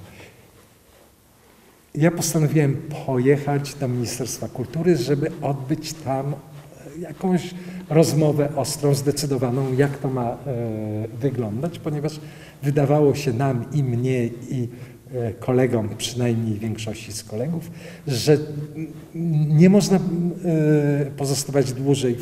Ja postanowiłem pojechać do Ministerstwa Kultury, żeby odbyć tam jakąś rozmowę ostrą, zdecydowaną, jak to ma wyglądać, ponieważ wydawało się nam i mnie, i kolegom, przynajmniej większości z kolegów, że nie można pozostawać dłużej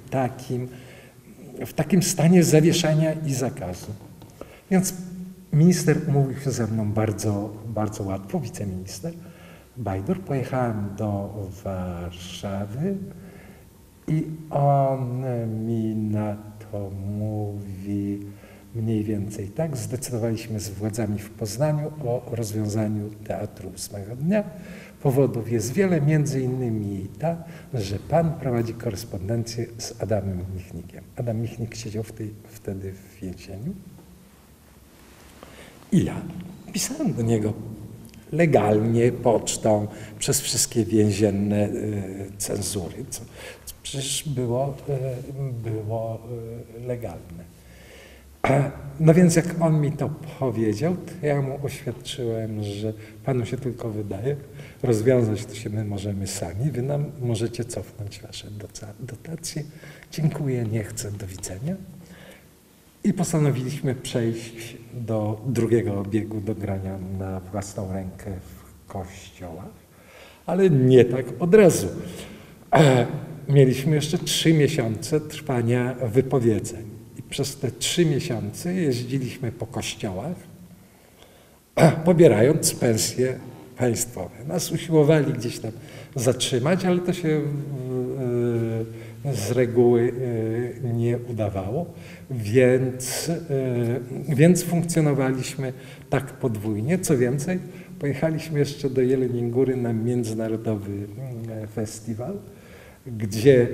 w takim stanie zawieszenia i zakazu. Więc minister umówił się ze mną bardzo, bardzo łatwo, wiceminister Bajdor. Pojechałem do Warszawy i on mi na to mówi mniej więcej tak. Zdecydowaliśmy z władzami w Poznaniu o rozwiązaniu Teatru 8 Dnia. Powodów jest wiele, między innymi ta, że pan prowadzi korespondencję z Adamem Michnikiem. Adam Michnik siedział wtedy w więzieniu. I ja pisałem do niego legalnie, pocztą, przez wszystkie więzienne cenzury, co przecież było legalne. No więc jak on mi to powiedział, to ja mu oświadczyłem, że panu się tylko wydaje, rozwiązać to się my możemy sami, wy nam możecie cofnąć wasze dotacje. Dziękuję, nie chcę, do widzenia. I postanowiliśmy przejść do drugiego biegu, do grania na własną rękę w kościołach, ale nie tak od razu. Mieliśmy jeszcze 3 miesiące trwania wypowiedzeń i przez te 3 miesiące jeździliśmy po kościołach, pobierając pensje państwowe. Nas usiłowali gdzieś tam zatrzymać, ale to się z reguły nie udawało, więc funkcjonowaliśmy tak podwójnie. Co więcej, pojechaliśmy jeszcze do Jeleniej Góry na międzynarodowy festiwal, gdzie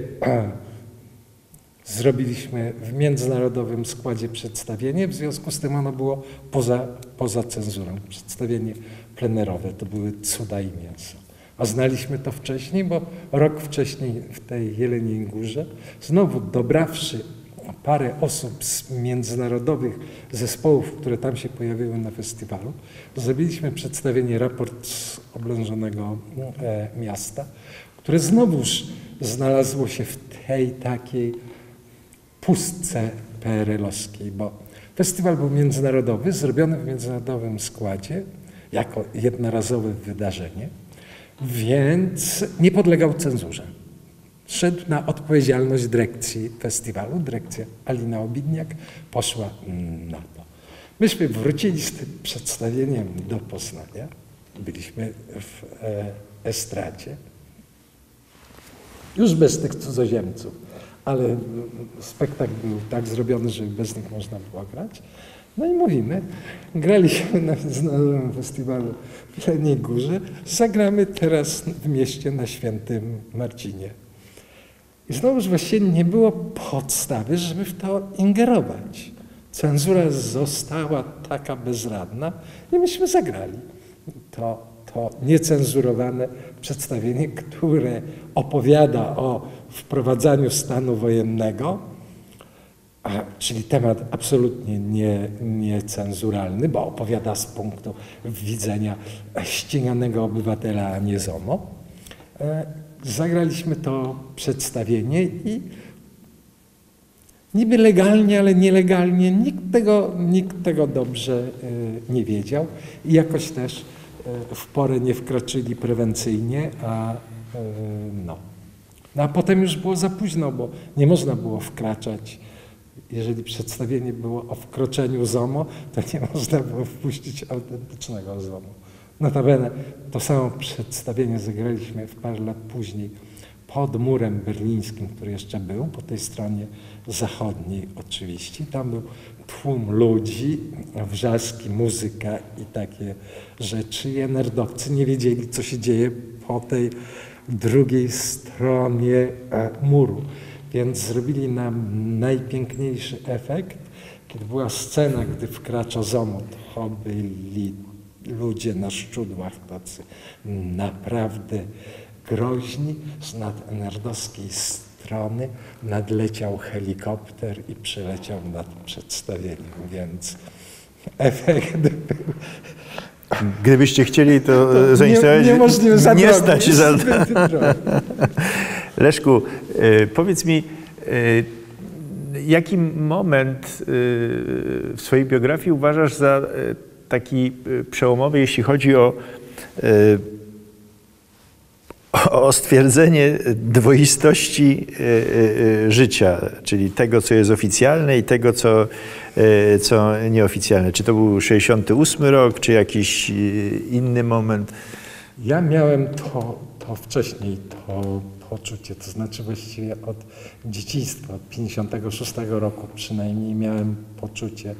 zrobiliśmy w międzynarodowym składzie przedstawienie, w związku z tym ono było poza cenzurą. Przedstawienie plenerowe, to były Cuda i mięso. A znaliśmy to wcześniej, bo rok wcześniej w tej Jeleniej Górze, znowu dobrawszy parę osób z międzynarodowych zespołów, które tam się pojawiły na festiwalu, zrobiliśmy przedstawienie Raport z oblężonego miasta, które znowuż znalazło się w tej takiej pustce PRL-owskiej, bo festiwal był międzynarodowy, zrobiony w międzynarodowym składzie, jako jednorazowe wydarzenie, więc nie podlegał cenzurze. Szedł na odpowiedzialność dyrekcji festiwalu, dyrekcja Alina Obidniak poszła na to. Myśmy wrócili z tym przedstawieniem do Poznania, byliśmy w estradzie, już bez tych cudzoziemców, ale spektakl był tak zrobiony, że bez nich można było grać. No i mówimy, graliśmy na Międzynarodowym Festiwalu w Jeleniej Górze, zagramy teraz w mieście na Świętym Marcinie. I znowuż właściwie nie było podstawy, żeby w to ingerować. Cenzura została taka bezradna i myśmy zagrali to niecenzurowane przedstawienie, które opowiada o wprowadzaniu stanu wojennego, czyli temat absolutnie niecenzuralny, bo opowiada z punktu widzenia ściganego obywatela, a nie ZOMO. Zagraliśmy to przedstawienie i niby legalnie, ale nielegalnie, nikt tego dobrze nie wiedział i jakoś też w porę nie wkroczyli prewencyjnie, a potem już było za późno, bo nie można było wkraczać. Jeżeli przedstawienie było o wkroczeniu ZOMO, to nie można było wpuścić autentycznego ZOMO. Notabene to samo przedstawienie zagraliśmy w parę lat później pod murem berlińskim, który jeszcze był, po tej stronie zachodniej oczywiście. Tam był tłum ludzi, wrzaski, muzyka i takie rzeczy. I NRD-owcy nie wiedzieli, co się dzieje po tej drugiej stronie muru. Więc zrobili nam najpiękniejszy efekt, kiedy była scena, gdy wkracza ZOMO, to byli ludzie na szczudłach tacy naprawdę groźni. Z nad NRD-owskiej strony nadleciał helikopter i przyleciał nad przedstawieniem, więc efekt był... Gdybyście chcieli to zainstalować, nie stać za to. Leszku, powiedz mi, jaki moment w swojej biografii uważasz za taki przełomowy, jeśli chodzi o stwierdzenie dwoistości życia, czyli tego, co jest oficjalne i tego, co nieoficjalne. Czy to był 68 rok, czy jakiś inny moment? Ja miałem to wcześniej, to poczucie, to znaczy właściwie od dzieciństwa, od 56 roku przynajmniej miałem poczucie,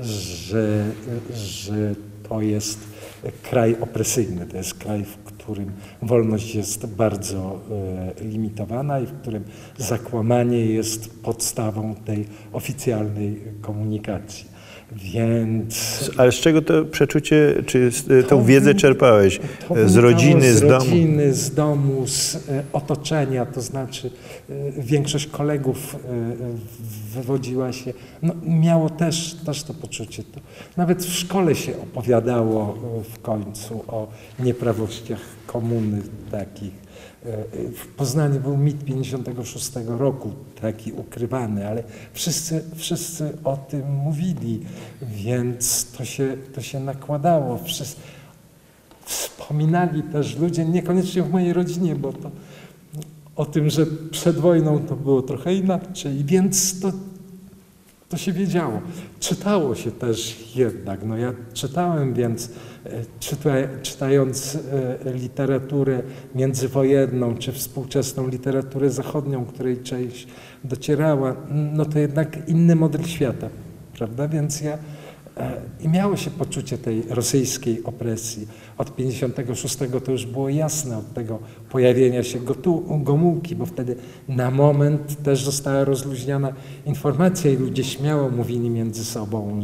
że to jest kraj opresyjny, to jest kraj, w którym wolność jest bardzo limitowana i w którym zakłamanie jest podstawą tej oficjalnej komunikacji. Więc... Ale z czego to przeczucie, czy tą wiedzę czerpałeś? Z rodziny, z domu? Z rodziny, z domu, z otoczenia, to znaczy większość kolegów wywodziła się, no, miało też to poczucie. To nawet w szkole się opowiadało w końcu o nieprawościach komuny takich. W Poznaniu był mit 56 roku, taki ukrywany, ale wszyscy o tym mówili, więc to się nakładało. Wspominali też ludzie, niekoniecznie w mojej rodzinie, bo to o tym, że przed wojną to było trochę inaczej, więc to się wiedziało. Czytało się też jednak. No ja czytałem, więc czytając literaturę międzywojenną czy współczesną literaturę zachodnią, której część docierała, no to jednak inny model świata, prawda? Więc ja I miało się poczucie tej rosyjskiej opresji. Od 56 to już było jasne, od tego pojawienia się Gomułki, bo wtedy na moment też została rozluźniona informacja i ludzie śmiało mówili między sobą,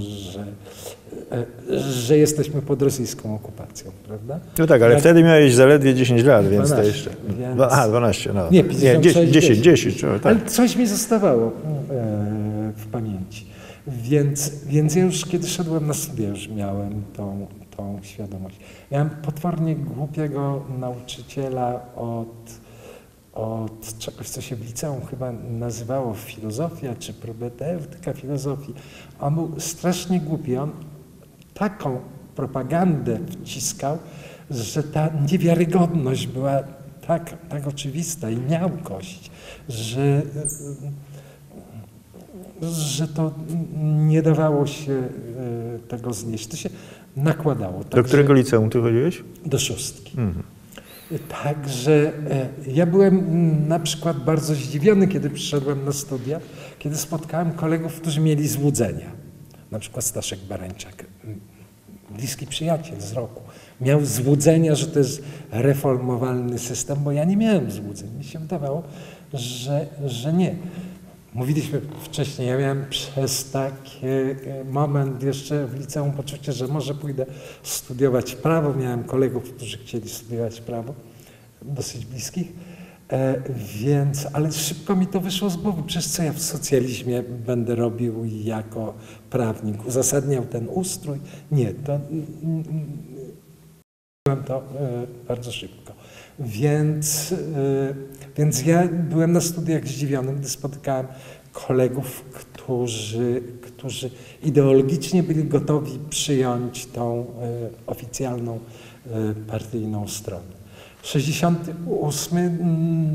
że jesteśmy pod rosyjską okupacją, prawda? No tak, ale wtedy miałeś zaledwie 10 lat, więc 12, to jeszcze... więc... A, 12, no. Nie, 56, 10, tak. Ale coś mi zostawało w pamięci. Więc ja już kiedy szedłem na studia, już miałem tą świadomość. Miałem potwornie głupiego nauczyciela od czegoś, co się w liceum chyba nazywało filozofia, czy propedeutyka filozofii. On był strasznie głupi. On taką propagandę wciskał, że ta niewiarygodność była tak oczywista i miałkość, że to nie dawało się tego znieść. To się nakładało. Do którego liceum ty chodziłeś? Do 6. Także ja byłem na przykład bardzo zdziwiony, kiedy przyszedłem na studia, kiedy spotkałem kolegów, którzy mieli złudzenia. Na przykład Staszek Barańczak, bliski przyjaciel z roku, miał złudzenia, że to jest reformowalny system, bo ja nie miałem złudzeń. Mi się wydawało, że nie. Mówiliśmy wcześniej, ja miałem przez taki moment jeszcze w liceum poczucie, że może pójdę studiować prawo. Miałem kolegów, którzy chcieli studiować prawo, dosyć bliskich, ale szybko mi to wyszło z głowy. Przecież co ja w socjalizmie będę robił jako prawnik? Uzasadniał ten ustrój? Nie, to bardzo szybko. Więc ja byłem na studiach zdziwiony, gdy spotykałem kolegów, którzy ideologicznie byli gotowi przyjąć tą oficjalną partyjną stronę. 68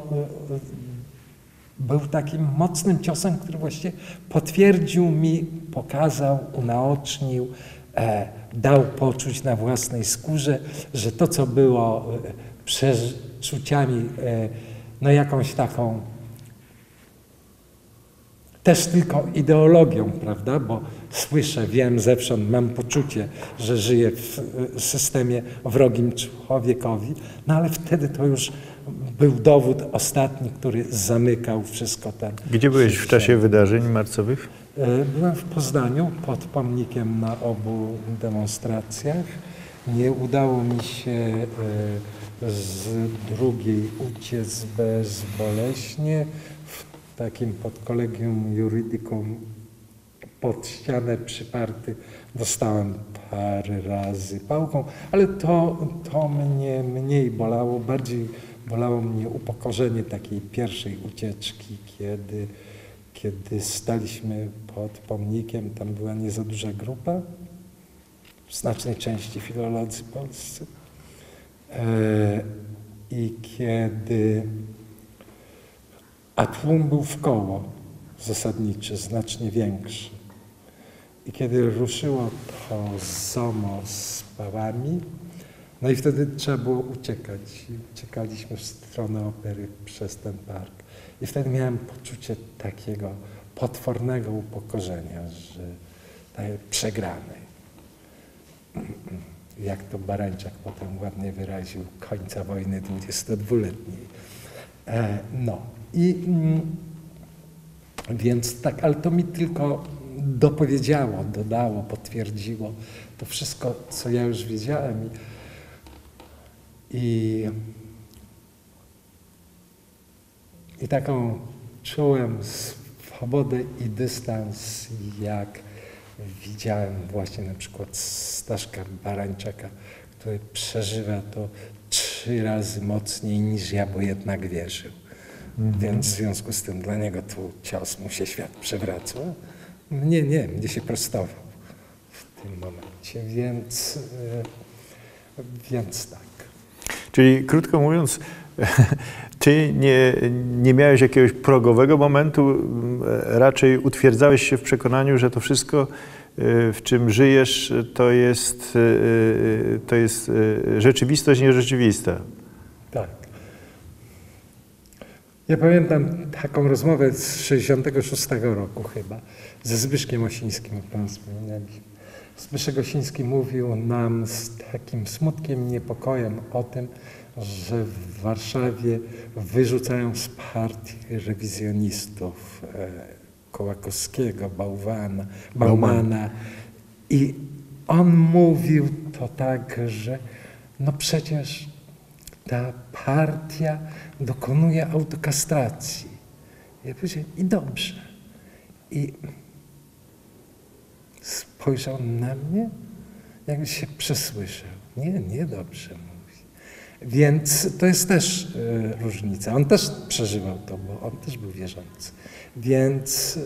był takim mocnym ciosem, który właściwie potwierdził mi, pokazał, unaocznił, dał poczuć na własnej skórze, że to, co było przeczuciami, jakąś taką też tylko ideologią, prawda, bo słyszę, wiem zewsząd, mam poczucie, że żyję w systemie wrogim człowiekowi, ale wtedy to już był dowód ostatni, który zamykał wszystko ten. Gdzie byłeś w czasie wydarzeń marcowych? Byłem w Poznaniu pod pomnikiem na obu demonstracjach. Nie udało mi się z drugiej uciec bezboleśnie. W takim pod Collegium Juridicum pod ścianę przyparty dostałem parę razy pałką, ale to mnie mniej bolało. Bardziej bolało mnie upokorzenie takiej pierwszej ucieczki, kiedy staliśmy pod pomnikiem, tam była nie za duża grupa, w znacznej części filolodzy polscy. A tłum był w koło zasadniczy, znacznie większy. I kiedy ruszyło to ZOMO z pałami, i wtedy trzeba było uciekać. I uciekaliśmy w stronę Opery przez ten park. I wtedy miałem poczucie takiego potwornego upokorzenia, że przegranej. Jak to Barańczak potem ładnie wyraził, końca wojny 22-letniej. Więc tak, ale to mi tylko dopowiedziało, dodało, potwierdziło to wszystko, co ja już wiedziałem. I taką czułem swobodę i dystans, jak widziałem właśnie na przykład Staszka Barańczaka, który przeżywa to 3 razy mocniej niż ja, bo jednak wierzył. Więc w związku z tym dla niego tu cios mu się świat przewracał. Mnie się prostował w tym momencie, więc tak. Czyli krótko mówiąc, ty nie miałeś jakiegoś progowego momentu, raczej utwierdzałeś się w przekonaniu, że to wszystko, w czym żyjesz, to jest rzeczywistość nierzeczywista. Tak. Ja pamiętam taką rozmowę z 66 roku chyba, ze Zbyszkiem Osińskim, o którym wspomnieliśmy. Zbyszek Gosiński mówił nam z takim smutkiem, niepokojem o tym, że w Warszawie wyrzucają z partii rewizjonistów Kołakowskiego, Baumana. I on mówił to tak, że no przecież ta partia dokonuje autokastracji. Ja powiedziałem, i dobrze. I spojrzał na mnie, jakby się przesłyszał. Nie dobrze mówi. Więc to jest też różnica. On też przeżywał to, bo on też był wierzący. Więc...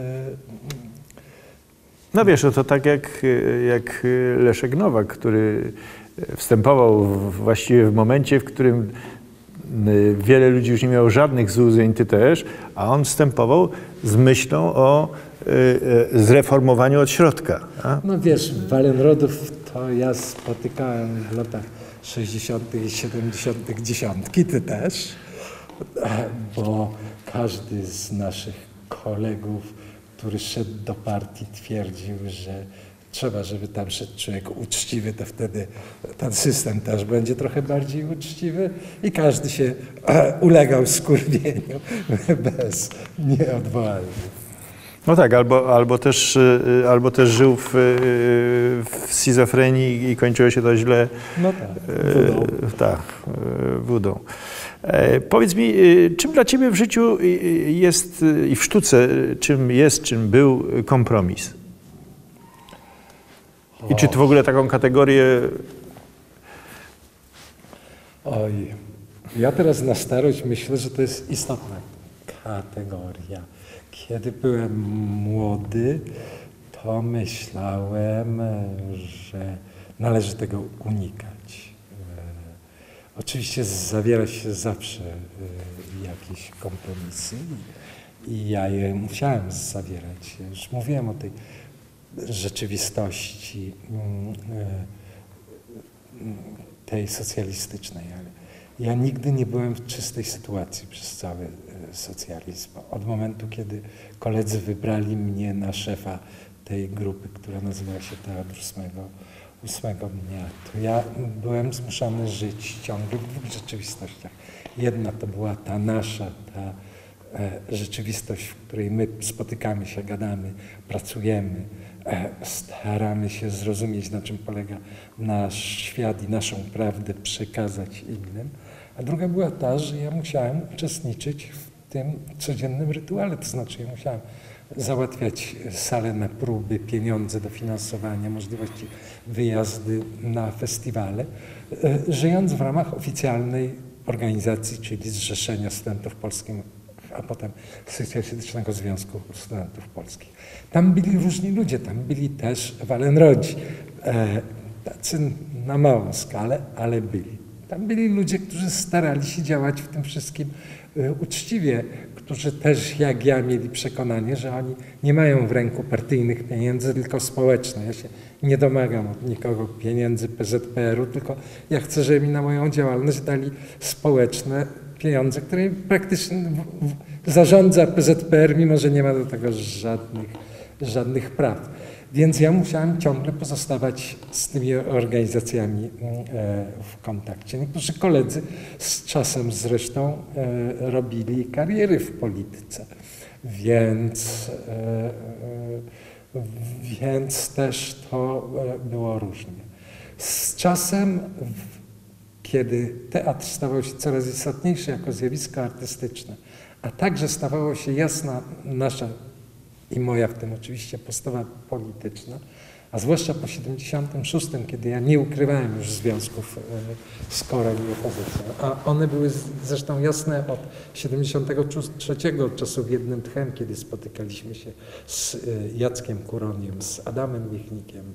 No wiesz, to tak jak Leszek Nowak, który wstępował właściwie w momencie, w którym wiele ludzi już nie miało żadnych złudzeń, ty też, a on wstępował z myślą o zreformowaniu od środka. A? No wiesz, Wallenrodów to ja spotykałem w latach 60. i 70. dziesiątki, ty też, bo każdy z naszych kolegów, który szedł do partii, twierdził, że trzeba, żeby tam szedł człowiek uczciwy, to wtedy ten system też będzie trochę bardziej uczciwy i każdy się ulegał skurwieniu bez nieodwołania. No tak, albo też żył w schizofrenii i kończyło się to źle. No tak, wódą. Powiedz mi, czym dla ciebie w życiu jest i w sztuce, czym był kompromis? I czy ty w ogóle taką kategorię... Oj, ja teraz na starość myślę, że to jest istotna kategoria. Kiedy byłem młody, to myślałem, że należy tego unikać. Oczywiście zawiera się zawsze jakieś kompromisy i ja je musiałem zawierać. Już mówiłem o tej rzeczywistości tej socjalistycznej, ale ja nigdy nie byłem w czystej sytuacji przez cały socjalizm. Od momentu, kiedy koledzy wybrali mnie na szefa tej grupy, która nazywała się Teatr ósmego dnia, to ja byłem zmuszony żyć ciągle w dwóch rzeczywistościach. Jedna to była ta nasza, ta rzeczywistość, w której my spotykamy się, gadamy, pracujemy, staramy się zrozumieć, na czym polega nasz świat i naszą prawdę przekazać innym. A druga była ta, że ja musiałem uczestniczyć w tym codziennym rytuale, to znaczy ja musiałem załatwiać salę na próby, pieniądze, dofinansowania, możliwości wyjazdy na festiwale, żyjąc w ramach oficjalnej organizacji, czyli Zrzeszenia Studentów Polskich, a potem Socjalistycznego Związku Studentów Polskich. Tam byli różni ludzie, tam byli też Wallenrodzi, tacy na małą skalę, ale byli. Tam byli ludzie, którzy starali się działać w tym wszystkim uczciwie, którzy też, jak ja, mieli przekonanie, że oni nie mają w ręku partyjnych pieniędzy, tylko społeczne. Ja się nie domagam od nikogo pieniędzy PZPR-u, tylko ja chcę, żeby mi na moją działalność dali społeczne pieniądze, które praktycznie zarządza PZPR, mimo że nie ma do tego żadnych praw. Więc ja musiałem ciągle pozostawać z tymi organizacjami w kontakcie. Niektórzy koledzy z czasem zresztą robili kariery w polityce, więc też to było różnie. Z czasem, kiedy teatr stawał się coraz istotniejszy jako zjawisko artystyczne, a także stawało się jasna nasza i moja w tym oczywiście postawa polityczna, a zwłaszcza po 76, kiedy ja nie ukrywałem już związków z Korem i opozycją, a one były zresztą jasne od 73, od czasów jednym tchem, kiedy spotykaliśmy się z Jackiem Kuroniem, z Adamem Michnikiem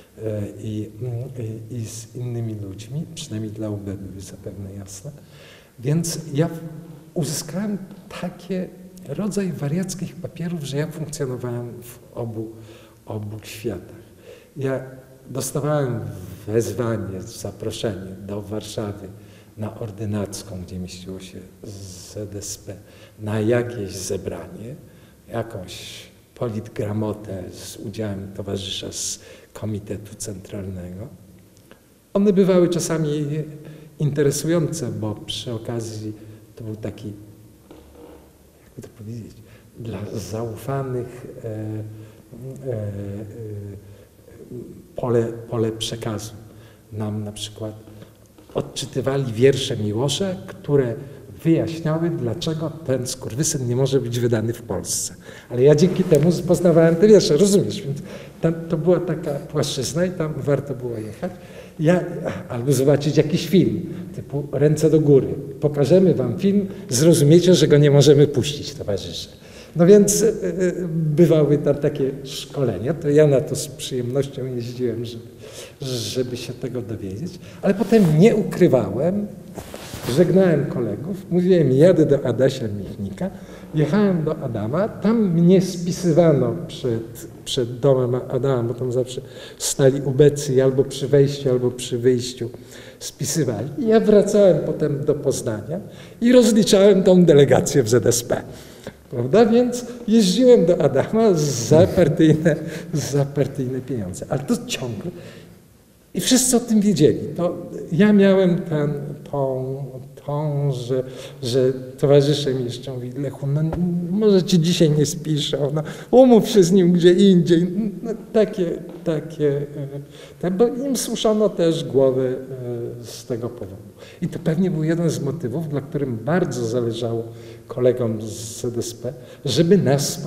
i z innymi ludźmi, przynajmniej dla UB były zapewne jasne. Więc ja uzyskałem takie rodzaj wariackich papierów, że ja funkcjonowałem w obu światach. Ja dostawałem wezwanie, zaproszenie do Warszawy na Ordynacką, gdzie mieściło się ZSP, na jakieś zebranie, jakąś politgramotę z udziałem towarzysza z Komitetu Centralnego. One bywały czasami interesujące, bo przy okazji to był taki, jakby to powiedzieć, dla zaufanych pole przekazu. Nam na przykład odczytywali wiersze Miłosza, które wyjaśniały, dlaczego ten skurwysyn nie może być wydany w Polsce. Ale ja dzięki temu poznawałem te wiersze, rozumiesz? Więc tam to była taka płaszczyzna i tam warto było jechać. Albo zobaczyć jakiś film, typu Ręce do góry. Pokażemy wam film, zrozumiecie, że go nie możemy puścić, towarzysze. No więc bywały tam takie szkolenia, to ja na to z przyjemnością jeździłem, żeby się tego dowiedzieć, ale potem nie ukrywałem, żegnałem kolegów, mówiłem, jadę do Adasia Michnika, jechałem do Adama, tam mnie spisywano przed domem Adama, bo tam zawsze stali ubecy albo przy wejściu, albo przy wyjściu spisywali. I ja wracałem potem do Poznania i rozliczałem tą delegację w ZSP. Prawda? Więc jeździłem do Adama za partyjne pieniądze. Ale to ciągle. I wszyscy o tym wiedzieli. To ja miałem że towarzysze mi jeszcze mówili, Lechu, no może ci dzisiaj nie spiszą, no, umów się z nim gdzie indziej. No, bo im suszono też głowę z tego powodu. I to pewnie był jeden z motywów, dla którym bardzo zależało kolegom z ZSP, żeby nas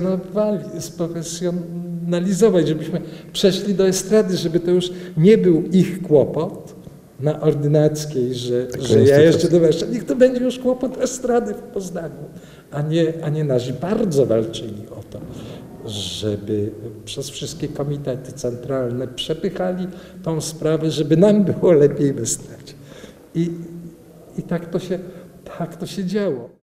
sprofesjonalizować, żebyśmy przeszli do estrady, żeby to już nie był ich kłopot na Ordynackiej, że ja jeszcze do Warszawy. Niech to będzie już kłopot estrady w Poznaniu, a nie nasz. Bardzo walczyli o to, żeby przez wszystkie komitety centralne przepychali tą sprawę, żeby nam było lepiej w estradzie. I tak to się działo.